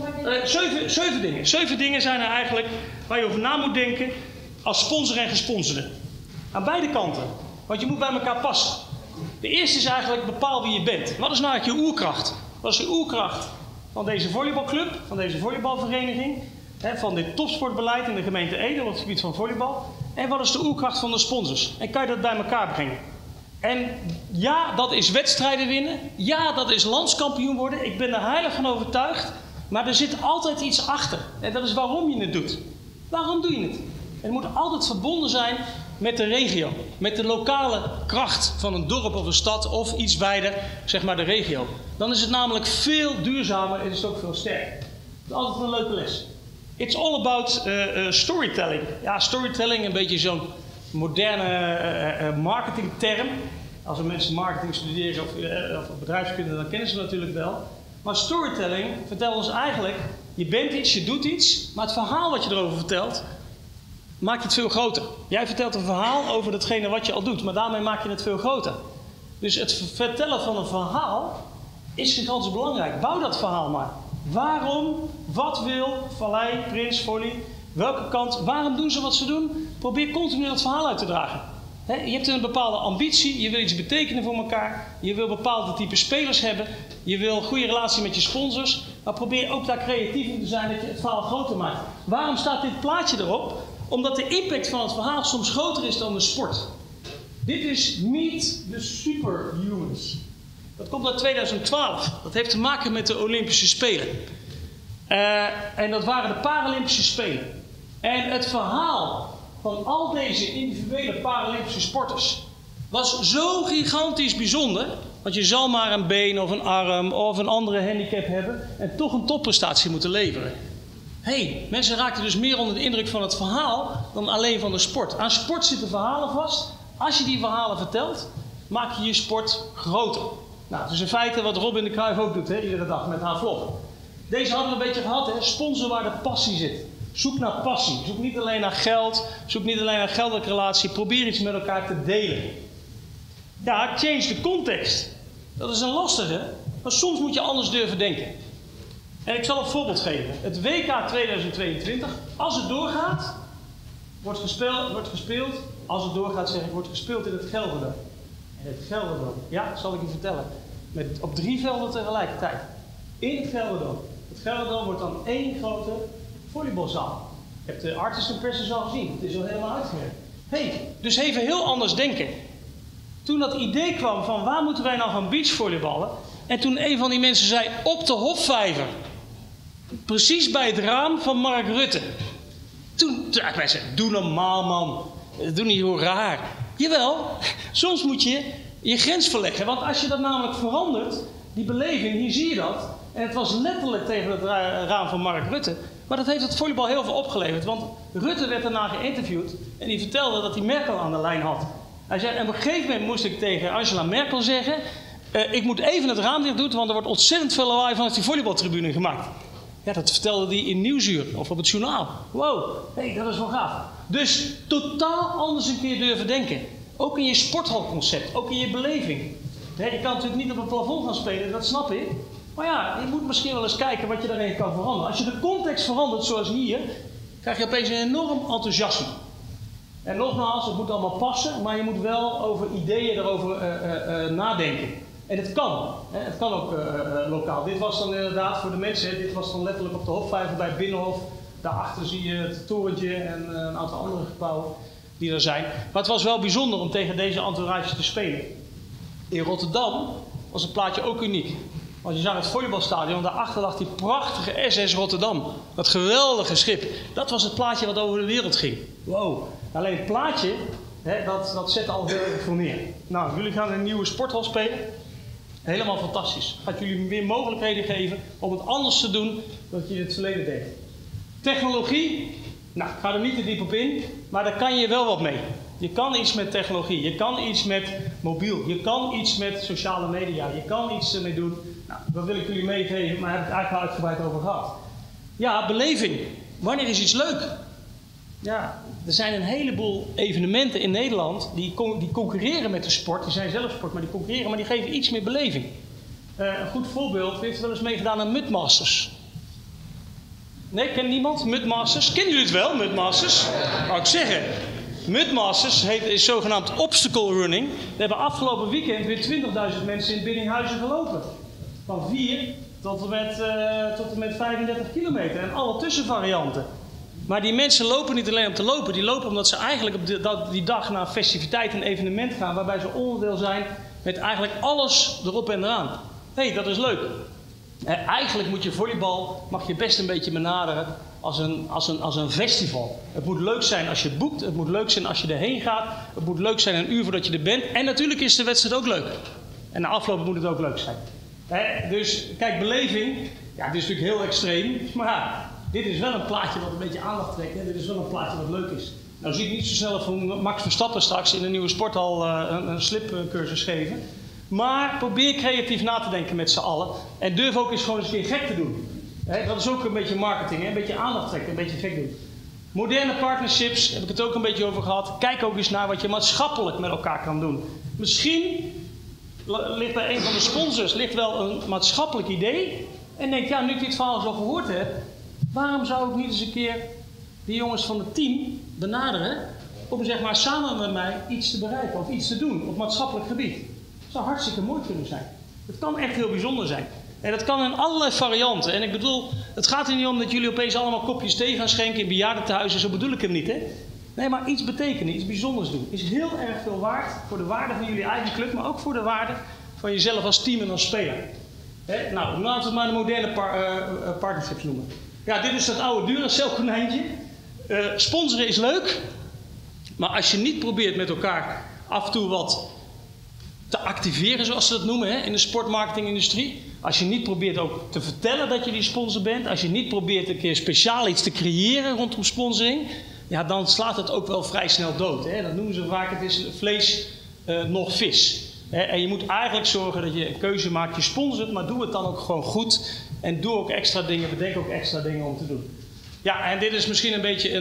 7 dingen. 7 dingen zijn er eigenlijk waar je over na moet denken als sponsor en gesponsorde. Aan beide kanten. Want je moet bij elkaar passen. De eerste is eigenlijk bepaal wie je bent. Wat is nou eigenlijk je oerkracht? Wat is de oerkracht van deze volleybalclub, van deze volleybalvereniging, van dit topsportbeleid in de gemeente Ede op het gebied van volleybal? En wat is de oerkracht van de sponsors? En kan je dat bij elkaar brengen? En ja, dat is wedstrijden winnen. Ja, dat is landskampioen worden. Ik ben er heilig van overtuigd. Maar er zit altijd iets achter. En dat is waarom je het doet. Waarom doe je het? Het moet altijd verbonden zijn met de regio. Met de lokale kracht van een dorp of een stad of iets wijder, zeg maar de regio. Dan is het namelijk veel duurzamer en is het ook veel sterker. Dat is altijd een leuke les. It's all about storytelling. Ja, storytelling, een beetje zo'n moderne marketingterm. Als er mensen marketing studeren of bedrijfskunde, dan kennen ze het natuurlijk wel. Maar storytelling vertelt ons eigenlijk, je bent iets, je doet iets, maar het verhaal wat je erover vertelt, maakt het veel groter. Jij vertelt een verhaal over datgene wat je al doet, maar daarmee maak je het veel groter. Dus het vertellen van een verhaal is gigantisch belangrijk. Bouw dat verhaal maar. Waarom, wat wil Vallei, Prins, Volley, welke kant, waarom doen ze wat ze doen? Probeer continu dat verhaal uit te dragen. Je hebt een bepaalde ambitie, je wil iets betekenen voor elkaar, je wil bepaalde type spelers hebben, je wil een goede relatie met je sponsors, maar probeer ook daar creatief in te zijn dat je het verhaal groter maakt. Waarom staat dit plaatje erop? Omdat de impact van het verhaal soms groter is dan de sport. Dit is Meet the Superhumans. Dat komt uit 2012. Dat heeft te maken met de Olympische Spelen. En dat waren de Paralympische Spelen. En het verhaal van al deze individuele Paralympische sporters was zo gigantisch bijzonder. Want je zal maar een been of een arm of een andere handicap hebben en toch een topprestatie moeten leveren. Mensen raakten dus meer onder de indruk van het verhaal dan alleen van de sport. Aan sport zitten verhalen vast. Als je die verhalen vertelt, maak je je sport groter. Nou, het is in feite wat Robin de Cruijff ook doet, iedere dag met haar vlog. Deze hadden we een beetje gehad, sponsor waar de passie zit. Zoek naar passie. Zoek niet alleen naar geld. Zoek niet alleen naar geldelijke relatie. Probeer iets met elkaar te delen. Ja, change the context. Dat is een lastige, maar soms moet je anders durven denken. En ik zal een voorbeeld geven. Het WK 2022, als het doorgaat, wordt gespeeld. Als het doorgaat, zeg ik, wordt gespeeld in het Gelderdoom. En het Gelderdoom, ja, zal ik je vertellen. Op 3 velden tegelijkertijd. In het Gelderdoom. Het Gelderdoom wordt dan 1 grote volleybalzaal. Ik heb de Artist Impressions al gezien. Het is al helemaal uitgewerkt. Dus even heel anders denken. Toen dat idee kwam van waar moeten wij nou gaan beachvolleyballen? En toen een van die mensen zei, op de Hofvijver. Precies bij het raam van Mark Rutte. Toen zei wij, doe normaal man. Doe niet heel raar. Jawel, soms moet je je grens verleggen. Want als je dat namelijk verandert, die beleving, hier zie je dat. En het was letterlijk tegen het raam van Mark Rutte. Maar dat heeft het volleybal heel veel opgeleverd. Want Rutte werd daarna geïnterviewd en die vertelde dat hij Merkel aan de lijn had. Hij zei, en op een gegeven moment moest ik tegen Angela Merkel zeggen, ik moet even het raam dicht doen, want er wordt ontzettend veel lawaai vanuit die volleybaltribune gemaakt. Ja, dat vertelde hij in Nieuwsuur of op het journaal. Wow, dat is wel gaaf. Dus totaal anders een keer durven denken. Ook in je sporthalconcept, ook in je beleving. Je kan natuurlijk niet op het plafond gaan spelen, dat snap ik. Maar ja, je moet misschien wel eens kijken wat je daarin kan veranderen. Als je de context verandert, zoals hier, krijg je opeens een enorm enthousiasme. En nogmaals, het moet allemaal passen, maar je moet wel over ideeën erover nadenken. En het kan. Het kan ook lokaal. Dit was dan inderdaad voor de mensen, dit was dan letterlijk op de Hofvijver bij het Binnenhof. Daarachter zie je het torentje en een aantal andere gebouwen. die er zijn. Maar het was wel bijzonder om tegen deze entourage te spelen. In Rotterdam was het plaatje ook uniek. Want je zag het volleybalstadion, daarachter lag die prachtige SS Rotterdam. Dat geweldige schip. Dat was het plaatje wat over de wereld ging. Wow. Alleen het plaatje, dat zet al heel erg veel neer. Nou, jullie gaan een nieuwe sporthal spelen. Helemaal fantastisch. Gaat jullie weer mogelijkheden geven om het anders te doen dan je in het verleden deed. Technologie, nou, ik ga er niet te diep op in, maar daar kan je wel wat mee. Je kan iets met technologie, je kan iets met mobiel, je kan iets met sociale media, je kan iets ermee doen. Nou, dat wil ik jullie meegeven, maar daar heb ik het eigenlijk al uitgebreid over gehad. Ja, beleving. Wanneer is iets leuk? Ja, er zijn een heleboel evenementen in Nederland die concurreren met de sport. Die zijn zelf sport, maar die concurreren, maar die geven iets meer beleving. Een goed voorbeeld, wie heeft wel eens meegedaan aan Mudmasters? Nee, kent niemand? Mudmasters? Kennen jullie het wel, Mudmasters? Wou ik zeggen. Mudmasters is zogenaamd obstacle running. We hebben afgelopen weekend weer 20.000 mensen in Biddinghuizen gelopen. Van 4 tot en met 35 kilometer en alle tussenvarianten. Maar die mensen lopen niet alleen om te lopen, die lopen omdat ze eigenlijk op die dag naar een festiviteit, een evenement gaan, waarbij ze onderdeel zijn met eigenlijk alles erop en eraan. Hé, dat is leuk. Eigenlijk moet je volleybal, mag je best een beetje benaderen als een festival. Het moet leuk zijn als je het boekt, het moet leuk zijn als je erheen gaat, het moet leuk zijn een uur voordat je er bent. En natuurlijk is de wedstrijd ook leuk. En na afloop moet het ook leuk zijn. Dus kijk, beleving, ja, het is natuurlijk heel extreem, maar ja, dit is wel een plaatje wat een beetje aandacht trekt. Hè? Dit is wel een plaatje wat leuk is. Nou zie ik niet zo snel van Max Verstappen straks in een nieuwe sporthal een slipcursus geven. Maar probeer creatief na te denken met z'n allen. En durf ook eens gewoon eens een keer gek te doen. Dat is ook een beetje marketing, hè? Een beetje aandacht trekken, een beetje gek doen. Moderne partnerships, heb ik het ook een beetje over gehad. Kijk ook eens naar wat je maatschappelijk met elkaar kan doen. Misschien ligt bij een van de sponsors wel een maatschappelijk idee. En denk, ja, nu ik dit verhaal zo gehoord heb, waarom zou ik niet eens een keer die jongens van het team benaderen om zeg maar samen met mij iets te bereiken of iets te doen op maatschappelijk gebied. Dat zou hartstikke mooi kunnen zijn. Het kan echt heel bijzonder zijn. En dat kan in allerlei varianten. En ik bedoel, het gaat er niet om dat jullie opeens allemaal kopjes thee gaan schenken in bejaardentehuizen. Zo bedoel ik hem niet, hè. Nee, maar iets betekenen, iets bijzonders doen. Is heel erg veel waard voor de waarde van jullie eigen club, maar ook voor de waarde van jezelf als team en als speler. Nou, laten we het maar de moderne partnerships noemen. Ja, dit is dat oude Duracell konijntje. Sponsoren is leuk, maar als je niet probeert met elkaar af en toe wat te activeren, zoals ze dat noemen, in de sportmarketingindustrie. Als je niet probeert ook te vertellen dat je die sponsor bent, als je niet probeert een keer speciaal iets te creëren rondom sponsoring, ja, dan slaat het ook wel vrij snel dood. Dat noemen ze vaak, het is vlees nog vis. En je moet eigenlijk zorgen dat je een keuze maakt, je sponsort, maar doe het dan ook gewoon goed. En doe ook extra dingen, bedenk ook extra dingen om te doen. Ja, en dit is misschien een beetje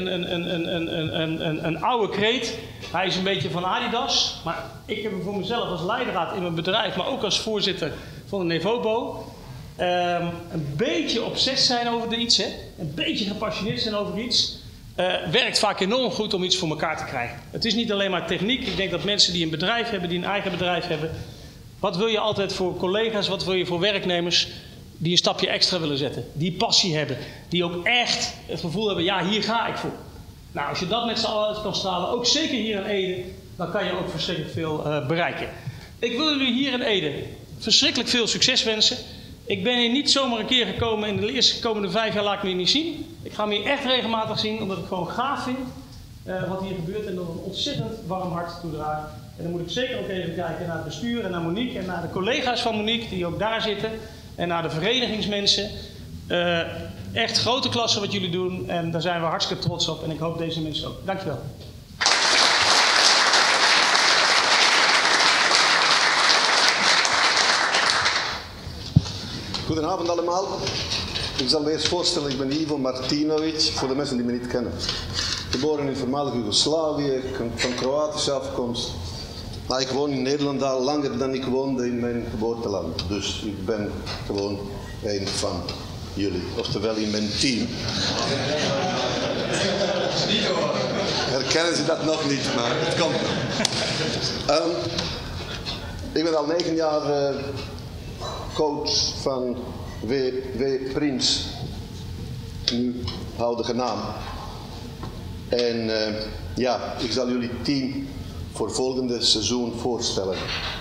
een oude kreet. Hij is een beetje van Adidas. Maar ik heb hem voor mezelf als leidraad in mijn bedrijf, maar ook als voorzitter van de Nevobo. Een beetje obsessief zijn over iets, een beetje gepassioneerd zijn over iets. Werkt vaak enorm goed om iets voor elkaar te krijgen. Het is niet alleen maar techniek. Ik denk dat mensen die een bedrijf hebben, die een eigen bedrijf hebben. Wat wil je altijd voor collega's, wat wil je voor werknemers die een stapje extra willen zetten. Die passie hebben. Die ook echt het gevoel hebben, ja, hier ga ik voor. Nou, als je dat met z'n allen uit kan stralen, ook zeker hier in Ede, dan kan je ook verschrikkelijk veel bereiken. Ik wil jullie hier in Ede verschrikkelijk veel succes wensen. Ik ben hier niet zomaar een keer gekomen en de eerste komende 5 jaar laat ik me hier niet zien. Ik ga me hier echt regelmatig zien, omdat ik gewoon gaaf vind wat hier gebeurt en dat een ontzettend warm hart toedraagt. En dan moet ik zeker ook even kijken naar het bestuur en naar Monique en naar de collega's van Monique die ook daar zitten. En naar de verenigingsmensen. Echt grote klasse wat jullie doen en daar zijn we hartstikke trots op en ik hoop deze mensen ook. Dankjewel. Goedenavond allemaal. Ik zal me eerst voorstellen, ik ben Ivo Martinovic, voor de mensen die me niet kennen. Geboren in voormalig Joegoslavië, van Kroatische afkomst. Maar ik woon in Nederland al langer dan ik woonde in mijn geboorteland. Dus ik ben gewoon een van jullie, oftewel in mijn team. Herkennen ze dat nog niet, maar het komt nog. Ik ben al 9 jaar coach van W. Prins, nu huidige naam. En ik zal jullie het team voor volgende seizoen voorstellen.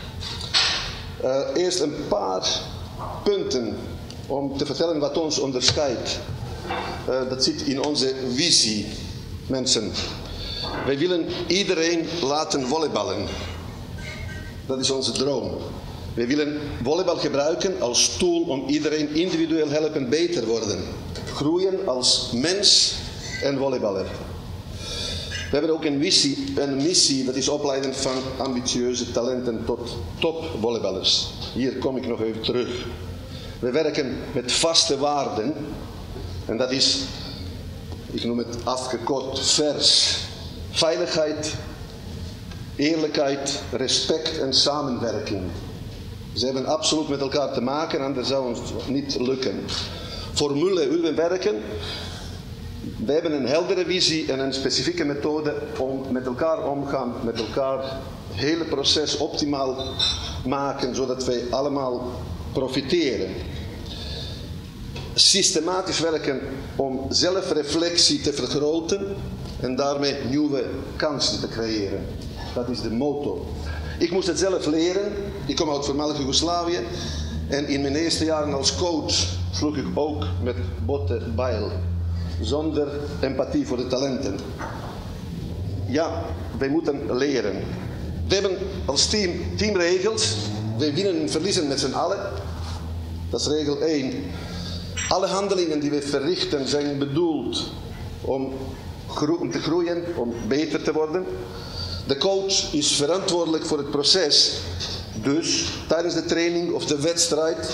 Eerst een paar punten om te vertellen wat ons onderscheidt. Dat zit in onze visie, mensen. Wij willen iedereen laten volleyballen. Dat is onze droom. Wij willen volleybal gebruiken als tool om iedereen individueel helpen beter worden. Groeien als mens en volleyballer. We hebben ook een missie, dat is opleiden van ambitieuze talenten tot topvolleyballers. Hier kom ik nog even terug. We werken met vaste waarden. En dat is, ik noem het afgekort, VERS. Veiligheid, eerlijkheid, respect en samenwerking. Ze hebben absoluut met elkaar te maken, anders zou het niet lukken. Formule hoe we werken. We hebben een heldere visie en een specifieke methode om met elkaar omgaan, met elkaar het hele proces optimaal maken, zodat wij allemaal profiteren. Systematisch werken om zelfreflectie te vergroten en daarmee nieuwe kansen te creëren. Dat is de motto. Ik moest het zelf leren. Ik kom uit voormalig Joegoslavië en in mijn eerste jaren als coach sloeg ik ook met botte bijl. Zonder empathie voor de talenten. Ja, wij moeten leren. We hebben als teamregels. Wij winnen en verliezen met z'n allen. Dat is regel 1. Alle handelingen die we verrichten zijn bedoeld om te groeien, om beter te worden. De coach is verantwoordelijk voor het proces. Dus tijdens de training of de wedstrijd,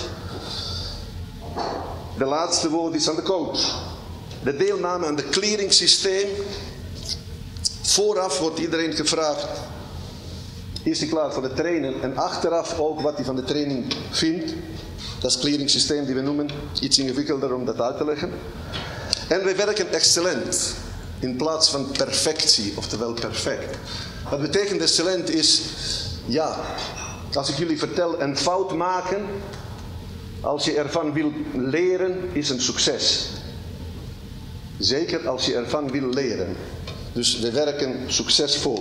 de laatste woord is aan de coach. De deelname aan het clearingsysteem. Vooraf wordt iedereen gevraagd, is hij klaar voor de training? En achteraf ook wat hij van de training vindt. Dat is het clearingsysteem die we noemen. Iets ingewikkelder om dat uit te leggen. En we werken excellent. In plaats van perfectie, oftewel perfect. Wat betekent excellent is, als ik jullie vertel, een fout maken, als je ervan wil leren, is een succes. Zeker als je ervan wil leren. Dus we werken succesvol.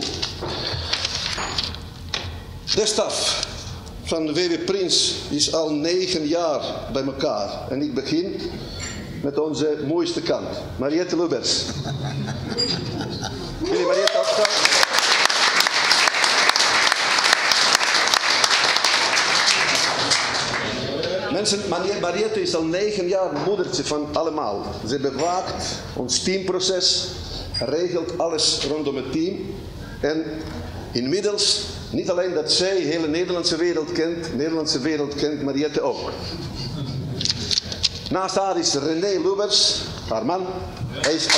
De staf van de VV Prins is al 9 jaar bij elkaar. En ik begin met onze mooiste kant, Mariette Lubbers. Jullie Mariette opstaan? Mensen, Mariette is al 9 jaar moedertje van allemaal. Ze bewaakt ons teamproces, regelt alles rondom het team. En inmiddels, niet alleen dat zij de hele Nederlandse wereld kent, Mariette ook. Naast haar is René Lubbers, haar man. Hij is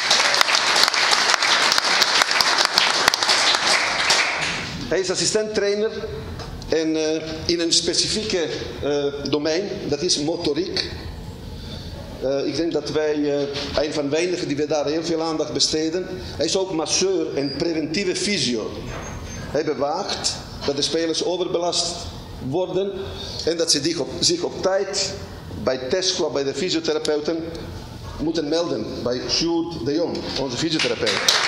assistent-trainer. En in een specifieke domein, dat is motoriek. Ik denk dat wij een van weinigen die we daar heel veel aandacht besteden. Hij is ook masseur en preventieve fysio. Hij bewaakt dat de spelers overbelast worden en dat ze zich op tijd bij Tesco, bij de fysiotherapeuten, moeten melden. Bij Sjoerd de Jong, onze fysiotherapeut.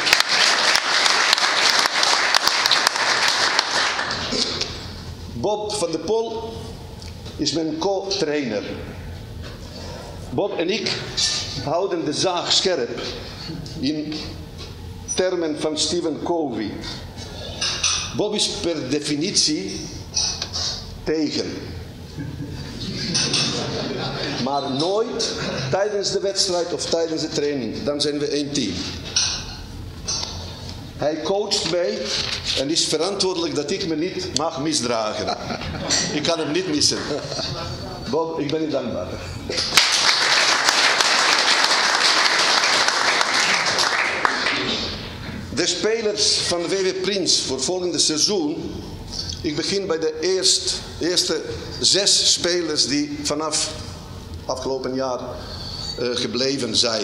Bob van der Pol is mijn co-trainer. Bob en ik houden de zaag scherp in termen van Stephen Covey. Bob is per definitie tegen. Maar nooit tijdens de wedstrijd of tijdens de training. Dan zijn we één team. Hij coacht mij en is verantwoordelijk dat ik me niet mag misdragen. Ik kan hem niet missen. Bob, ik ben u dankbaar. De spelers van de VV Prins voor volgende seizoen. Ik begin bij de eerste 6 spelers die vanaf afgelopen jaar gebleven zijn.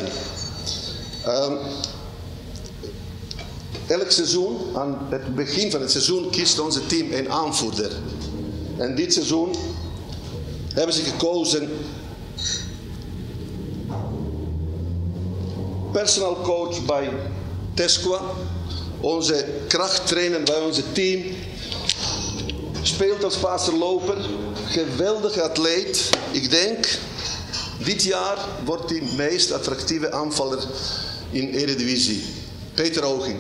Elk seizoen, aan het begin van het seizoen, kiest onze team een aanvoerder. En dit seizoen hebben ze gekozen personal coach bij Tesqua, onze krachttrainer bij onze team. Speelt als paasloper, geweldige atleet. Ik denk, dit jaar wordt hij meest attractieve aanvaller in Eredivisie. Peter Ogink.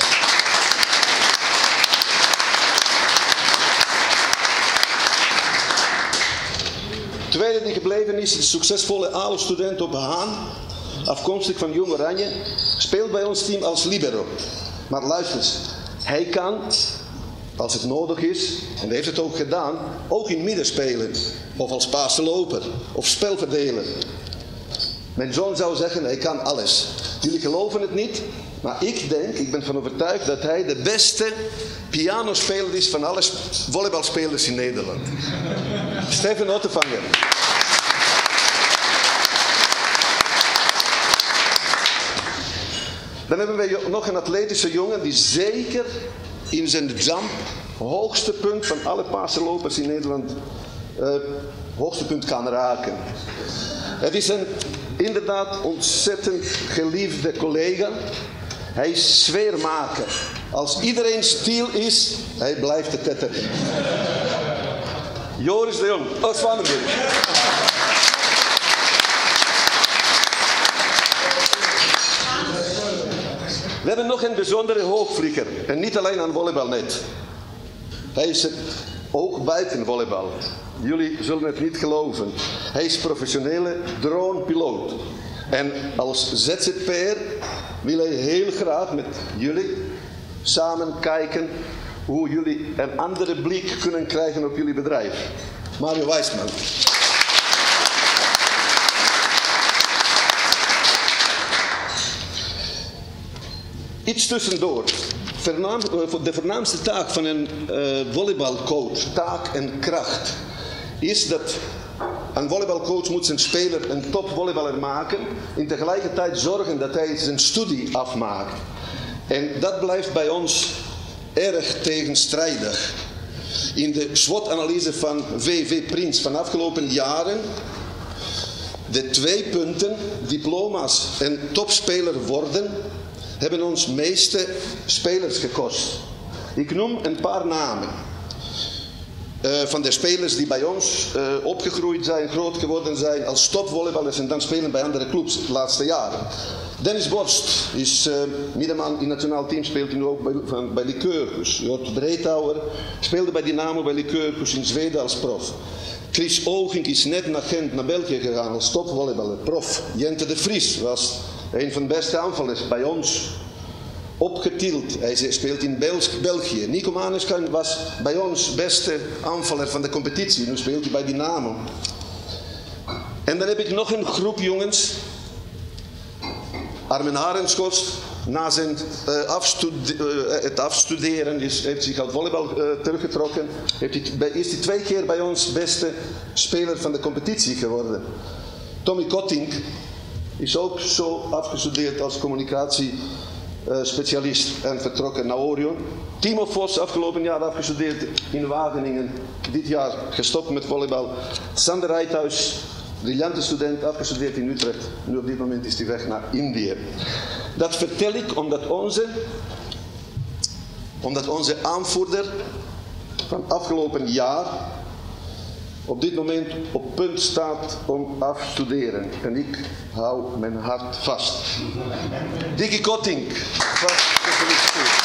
Tweede die gebleven is de succesvolle ALO-student op Haan, afkomstig van Jong Oranje, speelt bij ons team als libero. Maar luister eens, hij kan, als het nodig is, en hij heeft het ook gedaan, ook in midden spelen. Of als paasloper, of spelverdeler. Mijn zoon zou zeggen, hij kan alles. Jullie geloven het niet, maar ik ben van overtuigd dat hij de beste pianospeler is van alle volleybalspelers in Nederland. Stefan Ottevanger. Dan hebben we nog een atletische jongen die zeker in zijn jump hoogste punt van alle paasloopers in Nederland hoogste punt kan raken. Het is een inderdaad ontzettend geliefde collega. Hij is sfeermaker. Als iedereen stil is, hij blijft te tetteren. Joris de Jong, Zwanenburg. We hebben nog een bijzondere hoogvlieger. En niet alleen aan volleybalnet. Hij is ook buiten volleybal. Jullie zullen het niet geloven. Hij is professionele dronepiloot. En als ZZP'er wil hij heel graag met jullie samen kijken hoe jullie een andere blik kunnen krijgen op jullie bedrijf. Mario Wijsman. Iets tussendoor. De voornaamste taak van een volleybalcoach, taak en kracht, is dat een volleybalcoach moet zijn speler een topvolleyballer maken en tegelijkertijd zorgen dat hij zijn studie afmaakt. En dat blijft bij ons erg tegenstrijdig. In de SWOT-analyse van V.V. Prins van de afgelopen jaren, de 2 punten, diploma's en topspeler worden, hebben ons meeste spelers gekost. Ik noem een paar namen. Van de spelers die bij ons opgegroeid zijn, groot geworden zijn als topvolleyballers en dan spelen bij andere clubs de laatste jaren. Dennis Borst is middenman in het nationaal team, speelt nu ook bij Lycurgus. Jort Breethouwer speelde bij Dynamo bij Lycurgus in Zweden als prof. Chris Ogink is net naar Gent, naar België gegaan als topvolleyballer, prof. Jente de Vries was een van de beste aanvallers bij ons. Opgetild, hij speelt in België. Nico Maneskan was bij ons beste aanvaller van de competitie. Nu speelt hij bij Dynamo. En dan heb ik nog een groep jongens. Armen Arenschot, na zijn het afstuderen heeft zich uit volleybal teruggetrokken. Is hij 2 keer bij ons beste speler van de competitie geworden. Tommy Kottink is ook zo afgestudeerd als communicatiespecialist en vertrokken naar Orion. Timo Vos, afgelopen jaar afgestudeerd in Wageningen, dit jaar gestopt met volleybal. Sander Rijthuis, briljante student, afgestudeerd in Utrecht. Nu op dit moment is hij weg naar Indië. Dat vertel ik omdat onze aanvoerder van afgelopen jaar op dit moment op punt staat om af te studeren. En ik hou mijn hart vast. Dickie Kottink. Vast gefeliciteerd.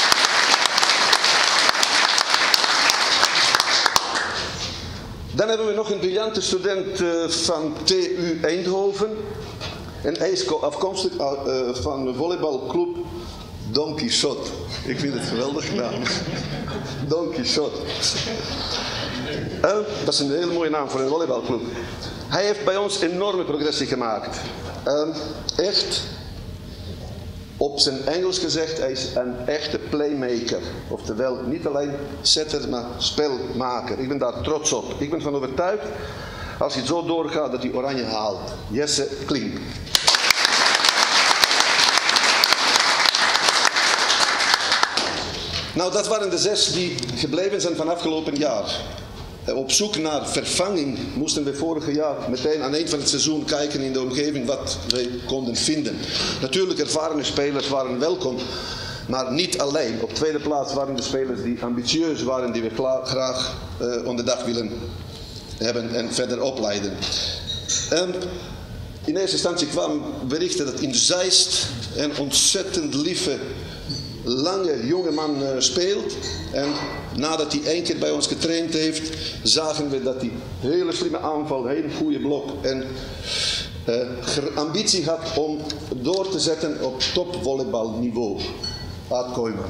Dan hebben we nog een briljante student van TU Eindhoven. En hij is afkomstig van de volleybalclub Don Quixote. Ik vind het geweldig gedaan. Don Quixote. Dat is een hele mooie naam voor een volleybalclub. Hij heeft bij ons enorme progressie gemaakt. Echt, op zijn Engels gezegd, hij is een echte playmaker. Oftewel, niet alleen setter, maar spelmaker. Ik ben daar trots op. Ik ben van overtuigd, als hij zo doorgaat, dat hij Oranje haalt. Jesse Klink. Nou, dat waren de 6 die gebleven zijn van afgelopen jaar. op zoek naar vervanging moesten we vorig jaar meteen aan eind van het seizoen kijken in de omgeving wat wij konden vinden. Natuurlijk, ervaren spelers waren welkom, maar niet alleen. Op tweede plaats waren de spelers die ambitieus waren, die we graag onder de dag willen hebben en verder opleiden. In eerste instantie kwamen berichten dat in Zeist een ontzettend lieve, lange jonge man speelt. En nadat hij 1 keer bij ons getraind heeft, zagen we dat hij hele slimme aanval, een hele goede blok en ambitie had om door te zetten op topvolleybalniveau. Aad Kooijman.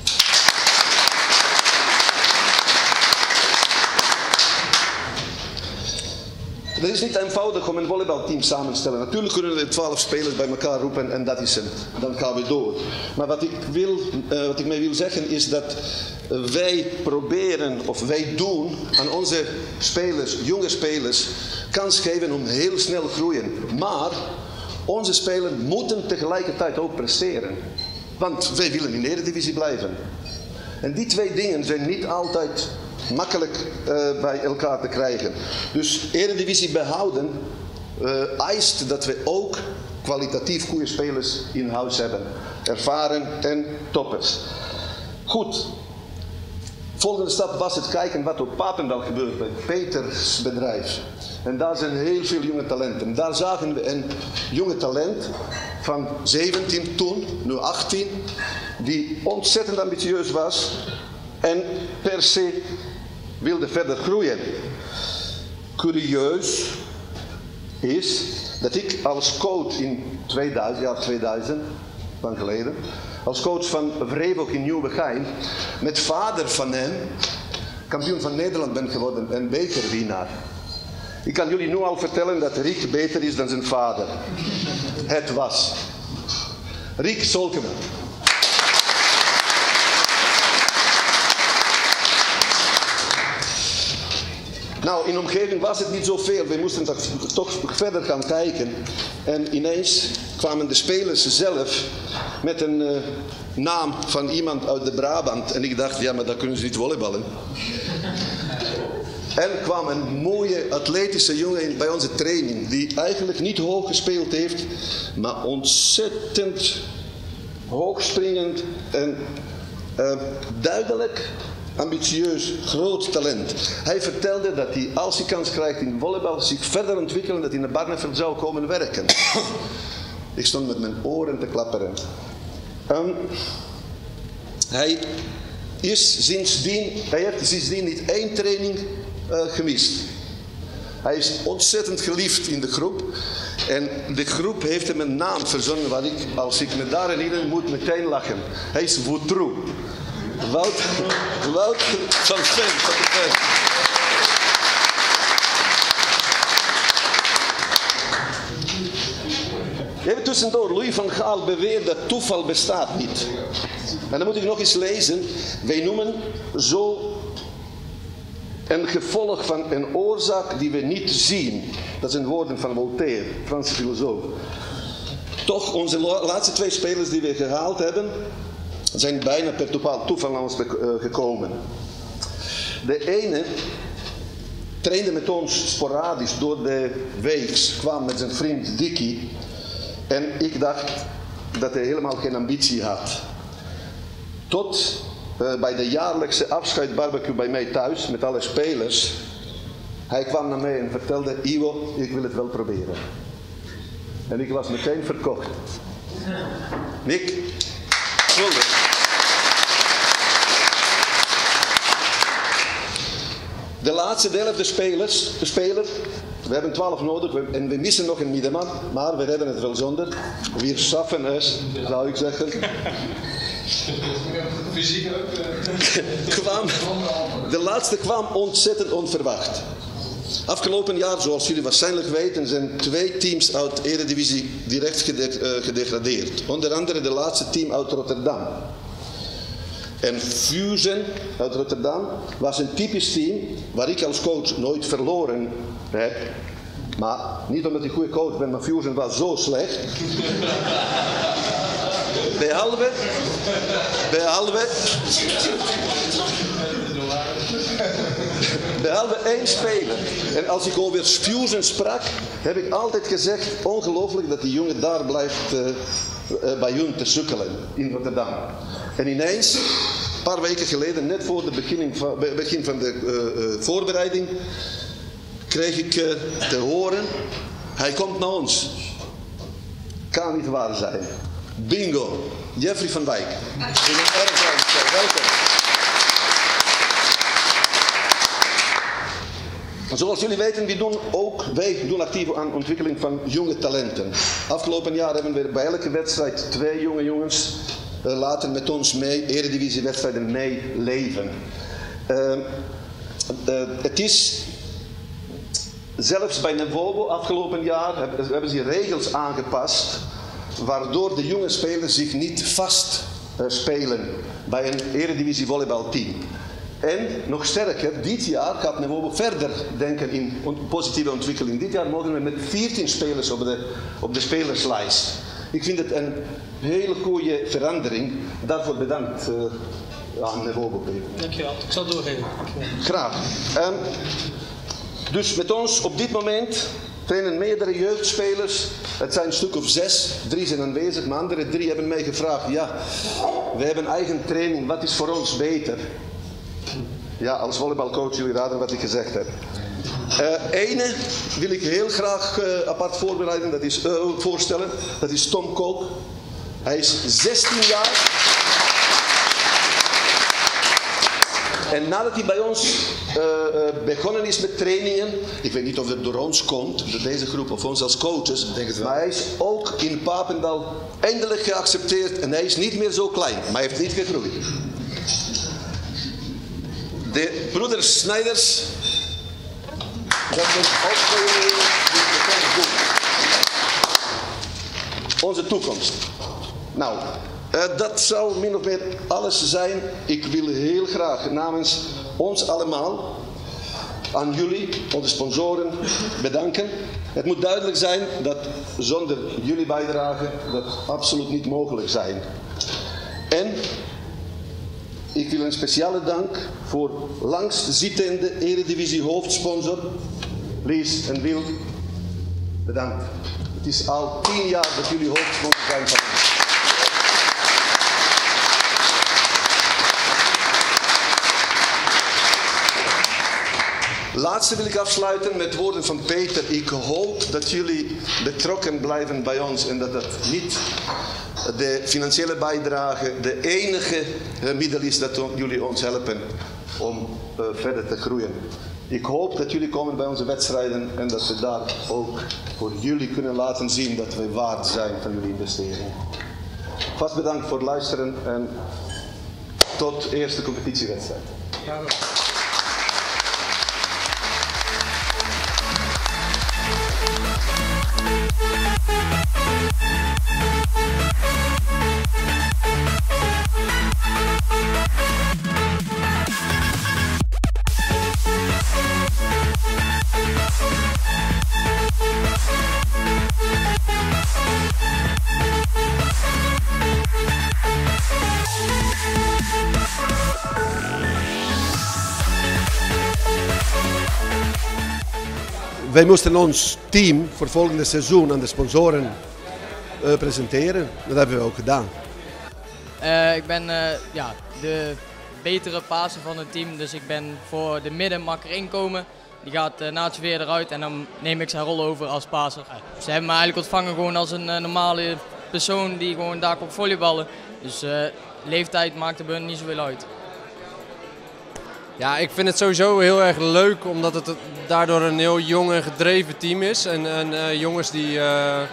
Het is niet eenvoudig om een volleybalteam samen te stellen. Natuurlijk kunnen we 12 spelers bij elkaar roepen en dat is het. Dan gaan we door. Maar wat ik mee wil zeggen is dat wij proberen, of wij doen aan onze spelers, jonge spelers, kans geven om heel snel te groeien. Maar onze spelers moeten tegelijkertijd ook presteren. Want wij willen in de Eredivisie blijven. En die 2 dingen zijn niet altijd makkelijk bij elkaar te krijgen. Dus Eredivisie behouden eist dat we ook kwalitatief goede spelers in huis hebben. Ervaren en toppers. Goed. Volgende stap was het kijken wat op Papendal gebeurt bij Peters bedrijf. En daar zijn heel veel jonge talenten. Daar zagen we een jonge talent van 17 toen, nu 18, die ontzettend ambitieus was en per se wilde verder groeien. Curieus is dat ik als coach in 2000, lang geleden, als coach van Vrevo in Nieuwegein, met vader van hem kampioen van Nederland ben geworden en bekerwinnaar. Ik kan jullie nu al vertellen dat Rick beter is dan zijn vader. Het was Rick Solkeman. Nou, in de omgeving was het niet zoveel. We moesten toch verder gaan kijken. En ineens kwamen de spelers zelf met een naam van iemand uit de Brabant. En ik dacht, ja, maar daar kunnen ze niet volleyballen. En kwam een mooie atletische jongen bij onze training, die eigenlijk niet hoog gespeeld heeft, maar ontzettend hoogspringend en duidelijk ambitieus, groot talent. Hij vertelde dat hij, als hij kans krijgt in volleybal, zich verder ontwikkelen, dat hij naar Barneveld zou komen werken. Ik stond met mijn oren te klapperen. Hij heeft sindsdien niet 1 training gemist. Hij is ontzettend geliefd in de groep. En de groep heeft hem een naam verzonnen waar ik, als ik me daar herinner, moet meteen lachen. Hij is Woutrou. Wouter van Ven. Even tussendoor, Louis van Gaal beweert dat toeval bestaat niet. En dan moet ik nog eens lezen. Wij noemen zo een gevolg van een oorzaak die we niet zien. Dat zijn woorden van Voltaire, Franse filosoof. Toch, onze laatste 2 spelers die we gehaald hebben, zijn bijna per toeval naar ons gekomen. De ene trainde met ons sporadisch door de weeks, kwam met zijn vriend Dickie. En ik dacht dat hij helemaal geen ambitie had. Tot bij de jaarlijkse afscheidsbarbecue bij mij thuis, met alle spelers. Hij kwam naar mij en vertelde, Ivo, ik wil het wel proberen. En ik was meteen verkocht. Nick, schuldig. De laatste 11e speler, we hebben 12 nodig en we missen nog een middenman, maar we redden het wel zonder. We schaffen het, zou ik zeggen. Fysiek ook. De laatste kwam ontzettend onverwacht. Afgelopen jaar, zoals jullie waarschijnlijk weten, zijn 2 teams uit de Eredivisie direct gedegradeerd. Onder andere de laatste team uit Rotterdam. En Fusion uit Rotterdam was een typisch team waar ik als coach nooit verloren heb. Maar niet omdat ik een goede coach ben, maar Fusion was zo slecht. Behalve behalve 1 speler. En als ik over Fusion sprak, heb ik altijd gezegd, ongelooflijk dat die jongen daar blijft bij hun te sukkelen in Rotterdam. En ineens, een paar weken geleden, net voor het begin van de voorbereiding, kreeg ik te horen, hij komt naar ons. Kan niet waar zijn. Bingo, Jeffrey van Wijk. Welkom. Zoals jullie weten, wij doen actief aan ontwikkeling van jonge talenten. Afgelopen jaar hebben we bij elke wedstrijd 2 jonge jongens laten met ons mee eredivisiewedstrijden meeleven. Het is zelfs bij Nevobo afgelopen jaar hebben ze regels aangepast waardoor de jonge spelers zich niet vast spelen bij een eredivisie volleybalteam. En nog sterker, dit jaar gaat Nevobo verder denken in positieve ontwikkeling. Dit jaar mogen we met 14 spelers op de spelerslijst. Ik vind het een hele goede verandering. Daarvoor bedankt aan Nevobo. Dankjewel, ik zal doorgeven. Graag. Dus met ons op dit moment trainen meerdere jeugdspelers. Het zijn een stuk of 6. 3 zijn aanwezig, maar andere 3 hebben mij gevraagd. Ja, we hebben eigen training. Wat is voor ons beter? Ja, als volleybalcoach jullie raden wat ik gezegd heb. Ene wil ik heel graag apart voorstellen. Dat is Tom Kook. Hij is 16 jaar. En nadat hij bij ons begonnen is met trainingen, ik weet niet of het door ons komt, door deze groep of ons als coaches, maar hij is ook in Papendal eindelijk geaccepteerd en hij is niet meer zo klein, maar hij heeft niet gegroeid. De broeders Snijders, dat zijn ook onze toekomst. Nou, dat zou min of meer alles zijn. Ik wil heel graag namens ons allemaal aan jullie, onze sponsoren, bedanken. Het moet duidelijk zijn dat zonder jullie bijdrage dat absoluut niet mogelijk zijn. En ik wil een speciale dank voor langstzittende Eredivisie hoofdsponsor Lies en Wil. Bedankt. Het is al 10 jaar dat jullie hoofdsponsor zijn van ons. Laatste wil ik afsluiten met woorden van Peter. Ik hoop dat jullie betrokken blijven bij ons en dat niet de financiële bijdrage de enige middel is dat jullie ons helpen om verder te groeien. Ik hoop dat jullie komen bij onze wedstrijden en dat we daar ook voor jullie kunnen laten zien dat we waard zijn van jullie investeringen. Vast bedankt voor het luisteren en tot eerste competitiewedstrijd. Wij moesten ons team voor het volgende seizoen aan de sponsoren presenteren. Dat hebben we ook gedaan. Ik ben de betere passer van het team, dus ik ben voor de midden mag er inkomen. Die gaat na het weer eruit en dan neem ik zijn rol over als passer. Ze hebben me eigenlijk ontvangen gewoon als een normale persoon die gewoon daar komt volleyballen. Dus leeftijd maakt er bij hen niet zoveel uit. Ja, ik vind het sowieso heel erg leuk omdat het daardoor een heel jong en gedreven team is. En jongens die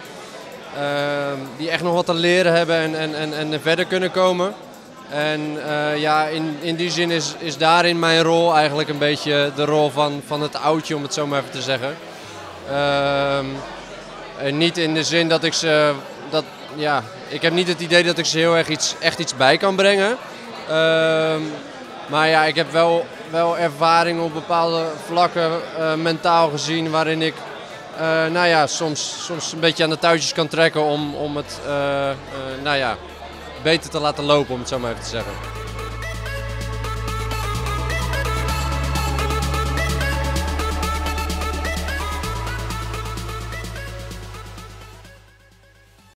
echt nog wat te leren hebben en verder kunnen komen. En in die zin is daarin mijn rol eigenlijk een beetje de rol van het oudje, om het zo maar even te zeggen. En niet in de zin dat ik ze... ik heb niet het idee dat ik ze heel erg echt iets bij kan brengen. Maar ja, ik heb wel ervaring op bepaalde vlakken mentaal gezien waarin ik soms een beetje aan de touwtjes kan trekken om het beter te laten lopen, om het zo maar even te zeggen.